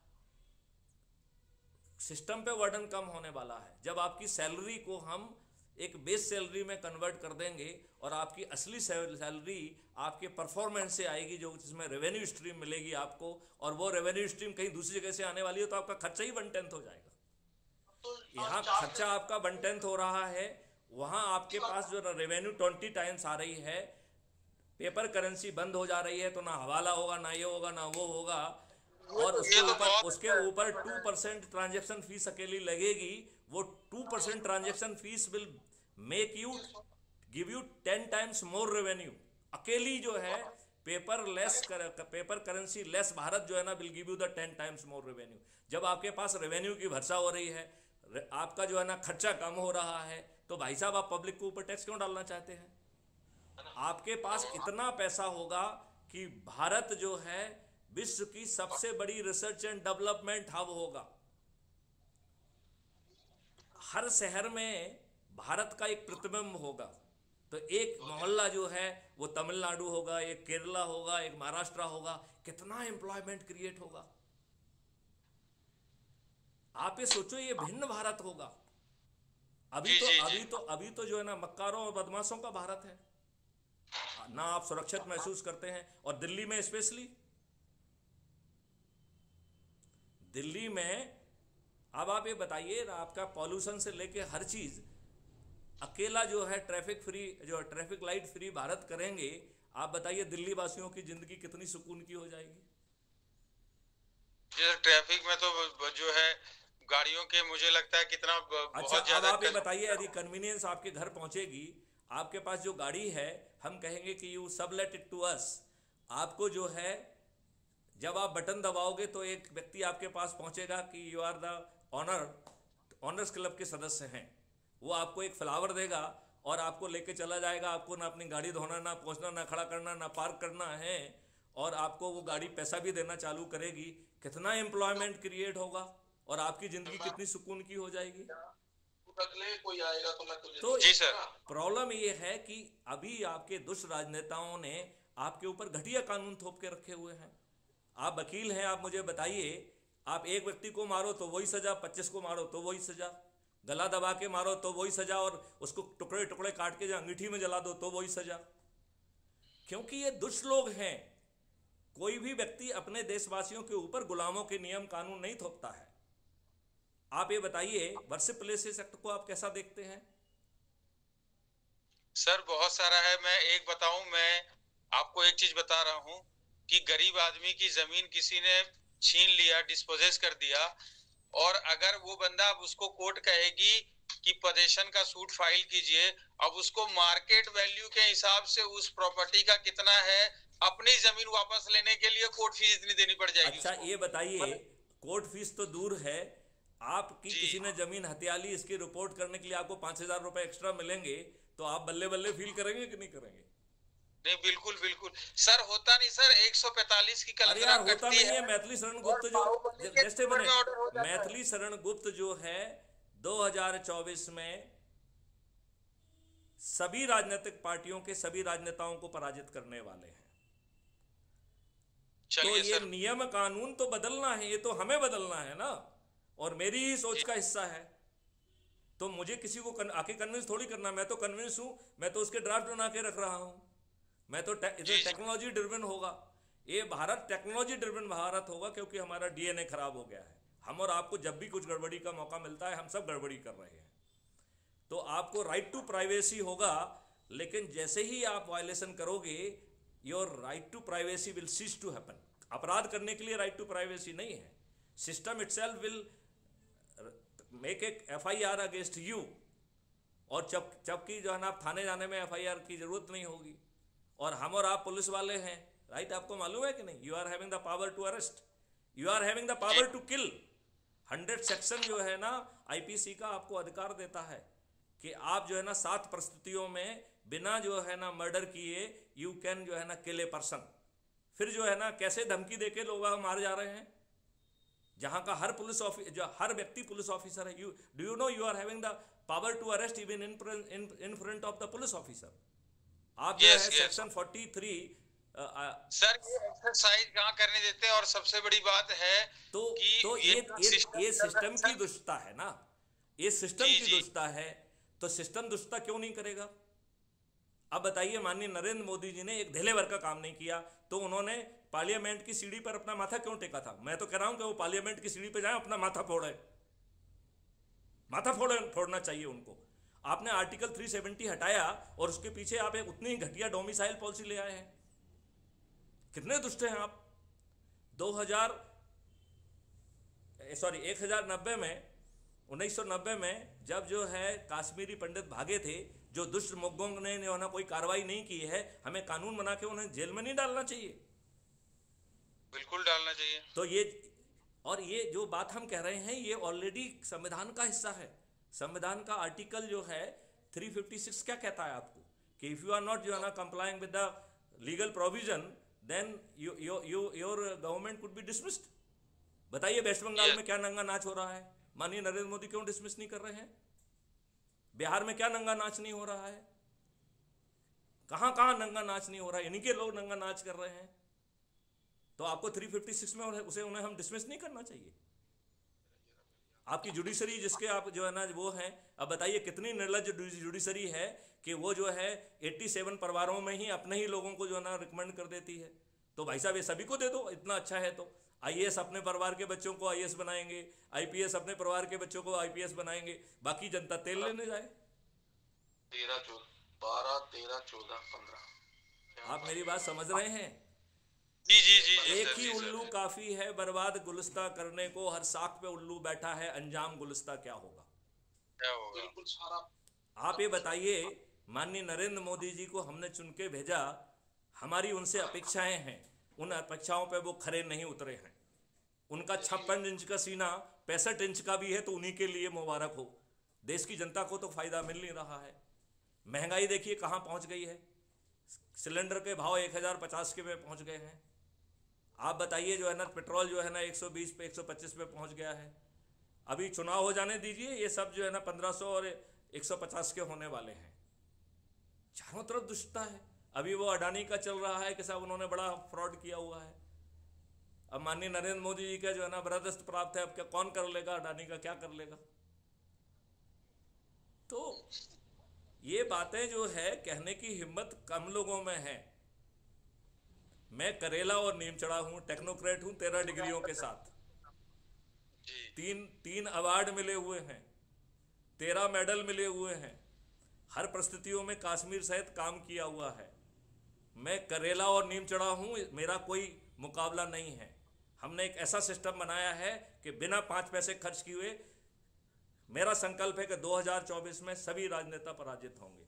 Speaker 1: सिस्टम पे वर्डन कम होने वाला है, जब आपकी सैलरी को हम एक बेस सैलरी में कन्वर्ट कर देंगे और आपकी असली सैलरी आपके परफॉर्मेंस से आएगी, जो जिसमें रेवेन्यू स्ट्रीम मिलेगी आपको, और वो रेवेन्यू स्ट्रीम कहीं दूसरी जगह से आने वाली है, तो आपका खर्चा ही वन टेंथ हो जाएगा। यहाँ खर्चा आपका वन टेंथ हो रहा है, वहां आपके पास जो रेवेन्यू ट्वेंटी टाइम्स आ रही है। पेपर करेंसी बंद हो जा रही है तो ना हवाला होगा, ना ये होगा, ना वो होगा। और उसके ऊपर उसके ऊपर टू परसेंट ट्रांजेक्शन फीस अकेली लगेगी। वो two percent transaction fees will make you give you ten times more revenue. अकेली जो है पेपर लेस कर, पेपर करेंसी लेस भारत जो है ना will give you the ten times more revenue. जब आपके पास रेवेन्यू की वर्षा हो रही है, आपका जो है ना खर्चा कम हो रहा है, तो भाई साहब आप पब्लिक के ऊपर टैक्स क्यों डालना चाहते हैं? आपके पास इतना पैसा होगा कि भारत जो है विश्व की सबसे बड़ी रिसर्च एंड डेवलपमेंट हब होगा। हर शहर में भारत का एक प्रतिबिंब होगा। तो एक मोहल्ला जो है वो तमिलनाडु होगा, एक केरला होगा, एक महाराष्ट्र होगा। कितना एम्प्लॉयमेंट क्रिएट होगा, आप ये सोचो। ये भिन्न भारत होगा। अभी तो अभी तो अभी तो जो है ना मक्कारों और बदमाशों का भारत है ना, आप सुरक्षित महसूस करते हैं। और दिल्ली में स्पेशली दिल्ली में अब आप ये बताइए, आपका पॉल्यूशन से लेके हर चीज, अकेला जो है ट्रैफिक फ्री, जो ट्रैफिक लाइट फ्री भारत करेंगे, आप बताइए दिल्ली वासियों की जिंदगी कितनी सुकून की हो जाएगी।
Speaker 2: ट्रैफिक में तो जो है गाड़ियों के, मुझे लगता है कितना
Speaker 1: अच्छा,
Speaker 2: बहुत
Speaker 1: अब आप ये
Speaker 2: कर...
Speaker 1: बताइए, यदि कन्वीनियंस आपके घर पहुंचेगी, आपके पास जो गाड़ी है, हम कहेंगे कि you sublet it to us, आपको जो है जब आप बटन दबाओगे तो एक व्यक्ति आपके पास पहुंचेगा कि you are the honour honours club के सदस्य हैं, वो आपको एक फ्लावर देगा और आपको लेके चला जाएगा। आपको ना अपनी गाड़ी धोना, ना पहुंचना, ना खड़ा करना, ना पार्क करना है, और आपको वो गाड़ी पैसा भी देना चालू करेगी। कितना एम्प्लॉयमेंट क्रिएट होगा और आपकी जिंदगी कितनी सुकून की हो जाएगी।
Speaker 3: कोई आएगा तो मैं तुझे
Speaker 1: तो
Speaker 2: जी सर,
Speaker 1: प्रॉब्लम ये है कि अभी आपके दुष्ट राजनेताओं ने आपके ऊपर घटिया कानून थोप के रखे हुए हैं। आप वकील हैं, आप मुझे बताइए, आप एक व्यक्ति को मारो तो वही सजा, पच्चीस को मारो तो वही सजा, गला दबा के मारो तो वही सजा, और उसको टुकड़े टुकड़े काट के जो अंगीठी में जला दो तो वही सजा। क्योंकि ये दुष्ट लोग हैं। कोई भी व्यक्ति अपने देशवासियों के ऊपर गुलामों के नियम कानून नहीं थोपता है। आप ये बताइए, वर्शिप प्लेसेस एक्ट को आप कैसा देखते हैं?
Speaker 2: सर बहुत सारा है। मैं एक बताऊं, मैं आपको एक चीज बता रहा हूं कि गरीब आदमी की जमीन किसी ने छीन लिया, डिस्पोजेस कर दिया, और अगर वो बंदा, अब उसको कोर्ट कहेगी कि पोजेशन का सूट फाइल कीजिए, अब उसको मार्केट वैल्यू के हिसाब से उस प्रॉपर्टी का कितना है, अपनी जमीन वापस लेने के लिए कोर्ट फीस इतनी देनी पड़ जाएगी।
Speaker 1: अच्छा ये बताइए, कोर्ट फीस तो दूर है, आपकी किसी ने जमीन हत्या ली, इसकी रिपोर्ट करने के लिए आपको पांच हजार रुपए एक्स्ट्रा मिलेंगे, तो आप बल्ले बल्ले फील करेंगे कि नहीं करेंगे?
Speaker 2: नहीं, बिल्कुल बिल्कुल सर, होता नहीं सर। एक सौ पैंतालीस की
Speaker 1: कलंदरा होता नहीं है। मैथिली शरण गुप्त जो just a minute, Maithili Sharan Gupt जो है दो हज़ार चौबीस में सभी राजनीतिक पार्टियों के सभी राजनेताओं को पराजित करने वाले हैं। तो ये नियम कानून तो बदलना है, ये तो हमें बदलना है ना, और मेरी ही सोच का हिस्सा है। तो मुझे किसी को कन, आके कन्विंस थोड़ी करना, मैं तो कन्विंस हूं, मैं तो उसके ड्राफ्ट बना के रख रहा हूं। मैं तो टे, टेक्नोलॉजी ड्रिवन होगा ये भारत, टेक्नोलॉजी ड्रिवन भारत होगा, क्योंकि हमारा डीएनए खराब हो गया है। हम और आपको जब भी कुछ गड़बड़ी का मौका मिलता है, हम सब गड़बड़ी कर रहे हैं। तो आपको राइट टू प्राइवेसी होगा, लेकिन जैसे ही आप वायलेशन करोगे, your right to privacy will cease to happen. अपराध करने के लिए राइट टू प्राइवेसी नहीं है। सिस्टम इटसेल्फ विल मेक एक F I R against you, और जब जबकि जो है ना, थाने जाने में एफ आई आर की जरूरत नहीं होगी। और हम और आप पुलिस वाले हैं, राइट? आपको मालूम है कि नहीं? You are having the power to arrest, you are having the power to kill. Hundred section जो है ना आईपीसी का आपको अधिकार देता है कि आप जो है ना सात परिस्थितियों में बिना जो है ना मर्डर किए यू कैन जो है ना किल ए पर्सन। फिर जो है ना कैसे धमकी देके लोग मार जा रहे हैं, जहां का हर पुलिस ऑफिसर, जो हर व्यक्ति पुलिस ऑफिसर है। You do you know you are having the power to arrest even in in front of the police officer. आप जो
Speaker 2: yes,
Speaker 1: है
Speaker 2: yes.
Speaker 1: सेक्शन तैंतालीस
Speaker 2: सर ये एक्सरसाइज कहाँ करने देते हैं, और सबसे बड़ी बात है
Speaker 1: तो
Speaker 2: कि
Speaker 1: तो ये ये ये सिस्टम की दुष्टता है ना, ये सिस्टम की दुष्टता है। तो सिस्टम दुष्टता क्यों नहीं करेगा? अब बताइए, माननीय नरेंद्र मोदी जी ने एक ढेले भर का काम नहीं किया, तो उन्होंने पार्लियामेंट की सीढ़ी पर अपना माथा क्यों टेका था? मैं तो कह रहा हूं कि वो पार्लियामेंट की सीढ़ी पर जाए, अपना माथा फोड़े, माथा फोड़े फोड़ना चाहिए उनको। आपने आर्टिकल तीन सौ सत्तर हटाया और उसके पीछे आप एक उतनी घटिया डोमिसाइल पॉलिसी ले आए हैं। कितने दुष्ट हैं आप। दो हज़ार सॉरी एक हज़ार नब्बे में उन्नीस सौ नब्बे में जब जो है काश्मीरी पंडित भागे थे, जो दुष्ट मुग्गों ने ना कोई कार्रवाई नहीं की है, हमें कानून बना के उन्हें जेल में नहीं डालना चाहिए? बिल्कुल डालना चाहिए। तो ये और ये जो बात हम कह रहे हैं, ये ऑलरेडी संविधान का हिस्सा है। संविधान का आर्टिकल जो है तीन सौ छप्पन क्या कहता है आपको, कि इफ यू आर नॉट जो है ना complying with the legal provision, then you you your government could be dismissed. बताइए वेस्ट बंगाल yeah. में क्या नंगा नाच हो रहा है? माननीय नरेंद्र मोदी क्यों डिसमिस नहीं कर रहे हैं? बिहार में क्या नंगा नाच नहीं हो रहा है? कहां कहां नंगा नाच नहीं हो रहा है? इन्हीं के लोग नंगा नाच कर रहे हैं। तो आपको तीन सौ छप्पन में उसे उन्हें हम डिसमिस नहीं करना चाहिए? आपकी जुडिशरी जिसके आप जो है ना वो हैं, अब बताइए कितनी निर्लज जुडिशरी है कि वो जो है सत्तासी परिवारों में ही अपने ही लोगों को जो है ना रिकमेंड कर देती है। तो भाई साहब ये सभी को दे दो, इतना अच्छा है तो। आईएएस अपने परिवार के बच्चों को आईएएस बनाएंगे, आईपीएस अपने परिवार के बच्चों को आईपीएस बनाएंगे, बाकी जनता तेल लेने जाए।
Speaker 3: तेरह चौदह बारह तेरह चौदह पंद्रह।
Speaker 1: आप मेरी बात समझ रहे हैं?
Speaker 2: जी जी जी जी
Speaker 1: एक
Speaker 2: सर,
Speaker 1: ही
Speaker 2: जी
Speaker 1: उल्लू
Speaker 2: सर।
Speaker 1: काफी है बर्बाद गुलिस्ता करने को, हर साख पे उल्लू बैठा है, अंजाम गुलिस्ता क्या होगा?
Speaker 2: क्या होगा?
Speaker 3: बिल्कुल सारा।
Speaker 1: आप ये बताइए, माननीय नरेंद्र मोदी जी को हमने चुन के भेजा, हमारी उनसे अपेक्षाएं हैं, उन अपेक्षाओं पे वो खरे नहीं उतरे हैं। उनका छप्पन इंच का सीना पैंसठ इंच का भी है तो उन्हीं के लिए मुबारक हो। देश की जनता को तो फायदा मिल नहीं रहा है। महंगाई देखिए कहाँ पहुंच गई है, सिलेंडर के भाव एक हजार पचास के में पहुंच गए हैं। आप बताइए जो है ना, पेट्रोल जो है ना एक सौ बीस पे एक सौ पच्चीस पे पहुंच गया है। अभी चुनाव हो जाने दीजिए, ये सब जो है ना पंद्रह सौ और एक सौ पचास के होने वाले हैं। चारों तरफ दुष्टता है। अभी वो अडानी का चल रहा है कि साहब उन्होंने बड़ा फ्रॉड किया हुआ है। अब माननीय नरेंद्र मोदी जी का जो है ना बरदस्त प्राप्त है, अब क्या कौन कर लेगा, अडानी का क्या कर लेगा? तो ये बातें जो है कहने की हिम्मत कम लोगों में है। मैं करेला और नीम चढ़ा हूं, टेक्नोक्रेट हूं, तेरह डिग्रियों के साथ, तीन तीन अवार्ड मिले हुए हैं, तेरह मेडल मिले हुए हैं, हर परिस्थितियों में कश्मीर सहित काम किया हुआ है। मैं करेला और नीम चढ़ा हूं, मेरा कोई मुकाबला नहीं है। हमने एक ऐसा सिस्टम बनाया है कि बिना पांच पैसे खर्च किए, मेरा संकल्प है कि दो हज़ार चौबीस में सभी राजनेता पराजित होंगे।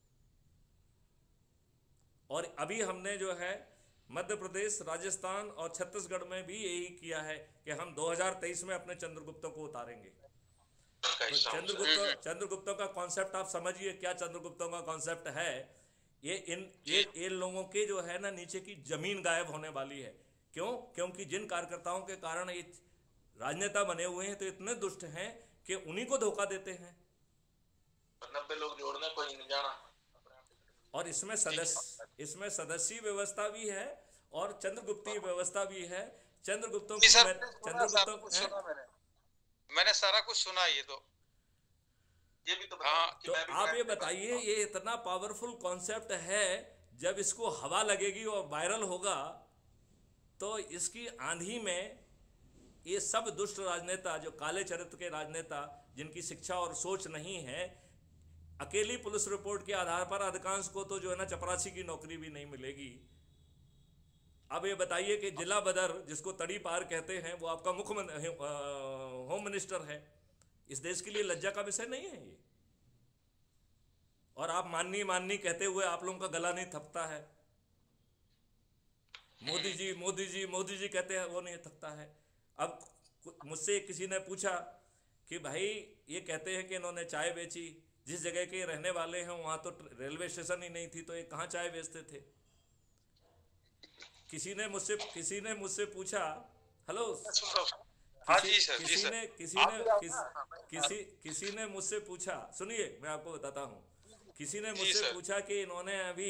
Speaker 1: और अभी हमने जो है मध्य प्रदेश, राजस्थान और छत्तीसगढ़ में भी यही किया है कि हम दो हज़ार तेईस में अपने चंद्रगुप्तों को उतारेंगे। तो चंद्रगुप्तों चंद्रगुप्तों का कॉन्सेप्ट आप समझिए, क्या चंद्रगुप्तों का कॉन्सेप्ट है। ये इन ये इन लोगों के जो है ना नीचे की जमीन गायब होने वाली है। क्यों? क्योंकि जिन कार्यकर्ताओं के कारण ये राजनेता बने हुए हैं तो इतने दुष्ट हैं कि उन्हीं को धोखा देते हैं।
Speaker 3: नब्बे लोग जोड़ने कोई नहीं जाना।
Speaker 1: और इसमें सदस्य इसमें सदस्यीय व्यवस्था भी है और चंद्रगुप्तीय व्यवस्था भी है। चंद्रगुप्तों की चंद्रगुप्तों
Speaker 2: मैंने मैंने सारा कुछ सुना। ये तो
Speaker 3: ये भी तो
Speaker 2: हाँ,
Speaker 1: तो आप ये बताइए, ये इतना पावरफुल कॉन्सेप्ट है, जब इसको हवा लगेगी और वायरल होगा तो इसकी आंधी में ये सब दुष्ट राजनेता, जो काले चरित्र के राजनेता, जिनकी शिक्षा और सोच नहीं है, अकेली पुलिस रिपोर्ट के आधार पर अधिकांश को तो जो है ना चपरासी की नौकरी भी नहीं मिलेगी। अब ये बताइए कि जिला बदर, जिसको तड़ी पार कहते हैं, वो आपका मुख्यमंत्री होम मिनिस्टर है। इस देश के लिए लज्जा का विषय नहीं है ये। और आप माननी माननी कहते हुए आप लोगों का गला नहीं थकता है। मोदी जी मोदी जी मोदी जी कहते हैं, वो नहीं थकता है। अब मुझसे किसी ने पूछा कि भाई ये कहते हैं कि इन्होंने चाय बेची, जिस जगह के रहने वाले हैं वहां तो रेलवे स्टेशन ही नहीं थी, तो ये कहाँ चाय बेचते थे? किसी ने मुझसे किसी ने मुझसे पूछा, हेलो,
Speaker 2: हाँ जी सर,
Speaker 1: किसी
Speaker 2: जी सर।
Speaker 1: ने किसी ने किस, किसी किसी ने मुझसे पूछा, सुनिए मैं आपको बताता हूँ। किसी ने मुझसे पूछा कि इन्होंने अभी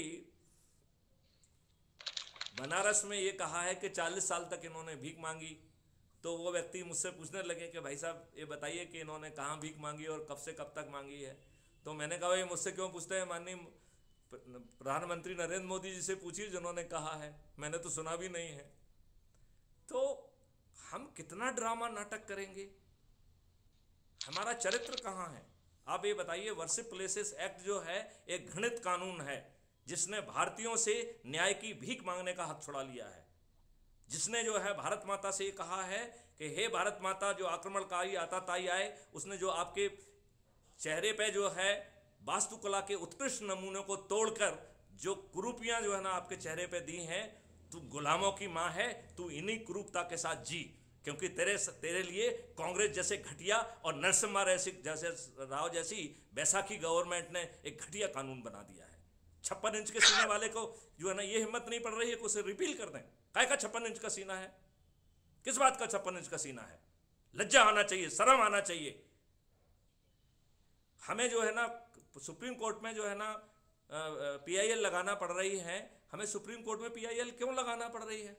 Speaker 1: बनारस में ये कहा है कि चालीस साल तक इन्होंने भीख मांगी। तो वो व्यक्ति मुझसे पूछने लगे कि भाई साहब ये बताइए कि इन्होंने कहाँ भीख मांगी और कब से कब तक मांगी है। तो मैंने कहा, भाई मुझसे क्यों पूछते हैं, माननीय प्रधानमंत्री नरेंद्र मोदी जी से पूछिए जिन्होंने कहा है, मैंने तो सुना भी नहीं है। तो हम कितना ड्रामा नाटक करेंगे? हमारा चरित्र कहाँ है? आप ये बताइए। वर्शिप प्लेसेस एक्ट जो है एक घृणित कानून है, जिसने भारतीयों से न्याय की भीख मांगने का हक छुड़ा लिया है, जिसने जो है भारत माता से ये कहा है कि हे भारत माता, जो आक्रमणकारी आताताई आए, उसने जो आपके चेहरे पे जो है वास्तुकला के उत्कृष्ट नमूनों को तोड़कर जो कुरूपियां जो है ना आपके चेहरे पे दी हैं, तू गुलामों की माँ है, तू इन्हीं कुरूपता के साथ जी, क्योंकि तेरे तेरे लिए कांग्रेस जैसे घटिया और नरसिम्हा जैसे राव जैसी बैसाखी गवर्नमेंट ने एक घटिया कानून बना दिया है। छप्पन इंच के सीने वाले को जो है ना ये हिम्मत नहीं पड़ रही है कि उसे रिपील कर दें। काय का छप्पन इंच का सीना है? किस बात का छप्पन इंच का सीना है? लज्जा आना चाहिए, शर्म आना चाहिए। हमें जो है ना सुप्रीम कोर्ट में जो है ना पीआईएल लगाना पड़ रही है। हमें सुप्रीम कोर्ट में पीआईएल क्यों लगाना पड़ रही है?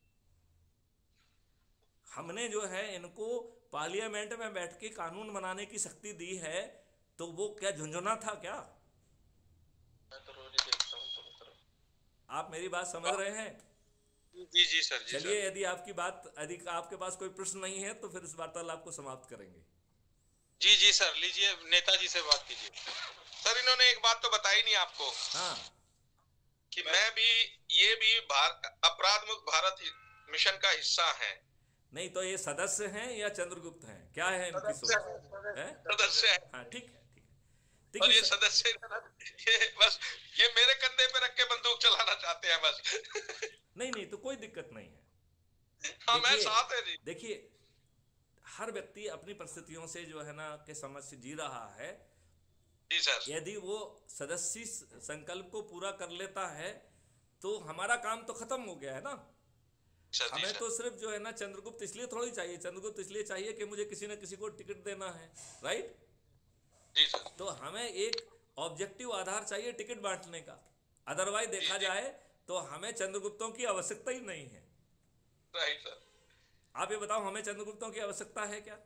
Speaker 1: हमने जो है इनको पार्लियामेंट में बैठ के कानून बनाने की शक्ति दी है, तो वो क्या झुंझुना था क्या? आप मेरी बात समझ रहे हैं?
Speaker 2: जी जी सर, जी
Speaker 1: चलिए,
Speaker 2: सर।
Speaker 1: यदि आपकी बात यदि आपके पास कोई प्रश्न नहीं है तो फिर इस वार्तालाप को समाप्त करेंगे।
Speaker 2: जी जी सर, लीजिए नेताजी से बात कीजिए।
Speaker 3: सर इन्होंने एक बात तो बताई नहीं आपको
Speaker 1: हाँ,
Speaker 3: कि मैं भी ये भी भार, अपराध मुक्त भारत मिशन का हिस्सा है।
Speaker 1: नहीं तो ये सदस्य हैं या चंद्रगुप्त हैं, क्या है इनकी सोच है?
Speaker 3: सदस्य है।
Speaker 1: हाँ, ठीक है, ठीक है,
Speaker 3: और
Speaker 1: देखिए
Speaker 3: ये
Speaker 1: स-
Speaker 3: सदस्य ये बस ये मेरे कंधे पे रख के बंदूक चलाना चाहते हैं बस।
Speaker 1: नहीं नहीं तो कोई दिक्कत नहीं है।
Speaker 3: हाँ मैं
Speaker 1: देखिए
Speaker 3: साथ है जी।
Speaker 1: देखिए हर व्यक्ति अपनी परिस्थितियों से जो है ना के समझ से जी रहा है।
Speaker 3: जी सर।
Speaker 1: यदि वो सदस्य संकल्प को पूरा कर लेता है तो हमारा काम तो खत्म हो गया है ना।
Speaker 3: सर, जी
Speaker 1: हमें
Speaker 3: सर।
Speaker 1: तो सिर्फ जो है ना चंद्रगुप्त इसलिए थोड़ी चाहिए, चंद्रगुप्त इसलिए चाहिए कि मुझे किसी न किसी को टिकट देना है, राइट।
Speaker 3: जी सर।
Speaker 1: तो हमें एक ऑब्जेक्टिव आधार चाहिए टिकट बांटने का। अदरवाइज देखा जाए तो हमें चंद्रगुप्तों की आवश्यकता ही नहीं है।
Speaker 3: Right sir.
Speaker 1: आप ये बताओ, हमें चंद्रगुप्तों की आवश्यकता है क्या?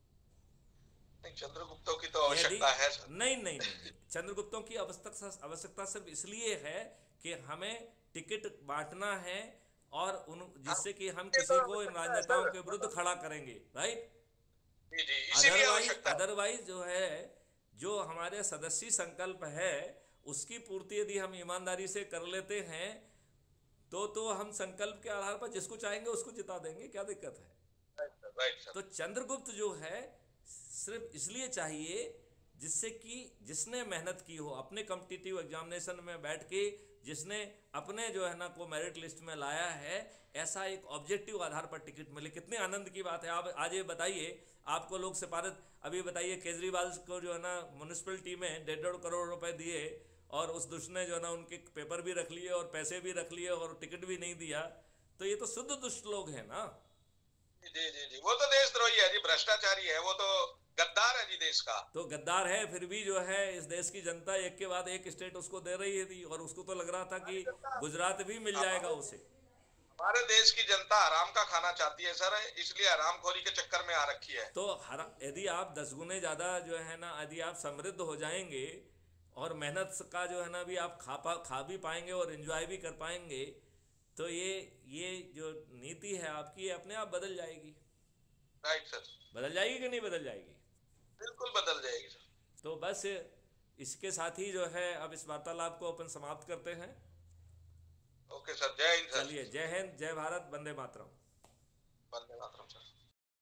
Speaker 3: नहीं, चंद्रगुप्तों की तो आवश्यकता है सर।
Speaker 1: नहीं नहीं नहीं चंद्रगुप्तों की आवश्यकता आवश्यकता सिर्फ इसलिए है कि हमें टिकट बांटना है और उन जिससे कि हम किसी को इन राजनेताओं के विरुद्ध खड़ा करेंगे, राइट।
Speaker 3: जी जी, इसीलिए
Speaker 1: अदरवाइज
Speaker 3: आवश्यकता है।
Speaker 1: अदरवाइज जो है जो हमारे सदस्य संकल्प है उसकी पूर्ति यदि हम ईमानदारी से कर लेते हैं तो तो हम संकल्प के आधार पर जिसको चाहेंगे उसको जिता देंगे, क्या दिक्कत है?
Speaker 3: Right sir.
Speaker 1: तो चंद्रगुप्त जो है सिर्फ इसलिए चाहिए जिससे कि जिसने मेहनत की हो, अपने कॉम्पिटिटिव एग्जामिनेशन में बैठ के जिसने अपने जो है ना को मेरिट लिस्ट में लाया है, ऐसा एक ऑब्जेक्टिव आधार पर टिकट मिले। कितने आनंद की बात है। आप आज ये बताइए, आपको लोग सिफारिश, अभी बताइए केजरीवाल को जो है ना म्यूनिसिपलिटी में डेढ़ डेढ़ करोड़ रुपए दिए और उस दुष्ट ने जो है ना उनके पेपर भी रख लिए और पैसे भी रख लिए और टिकट भी नहीं दिया। तो ये तो शुद्ध दुष्ट लोग हैं ना।
Speaker 3: जी जी जी, वो तो देशद्रोही है जी, भ्रष्टाचारी है, वो तो गद्दार है जी देश का।
Speaker 1: तो गद्दार है, फिर भी जो है इस देश की जनता एक के बाद एक स्टेट उसको दे रही थी और उसको तो लग रहा था कि गुजरात भी मिल जाएगा उसे।
Speaker 3: हमारे देश की जनता आराम का खाना चाहती है सर, इसलिए आरामखोरी के चक्कर में आ रखी है।
Speaker 1: तो हर यदि आप दस गुने ज्यादा जो है ना यदि आप समृद्ध हो जाएंगे और मेहनत का जो है ना भी आप खा पा खा भी पाएंगे और एंजॉय भी कर पाएंगे तो ये ये जो नीति है आपकी, ये अपने आप बदल जाएगी।
Speaker 3: Right sir.
Speaker 1: बदल जाएगी कि नहीं बदल जाएगी?
Speaker 3: बिल्कुल बदल जाएगी सर।
Speaker 1: तो बस इसके साथ ही जो है अब इस वार्तालाप को अपन समाप्त करते हैं।
Speaker 3: ओके सर, जय हिंद सर।
Speaker 1: चलिए, जय हिंद, जय भारत, वंदे मातरम।
Speaker 3: वंदे मातरम सर।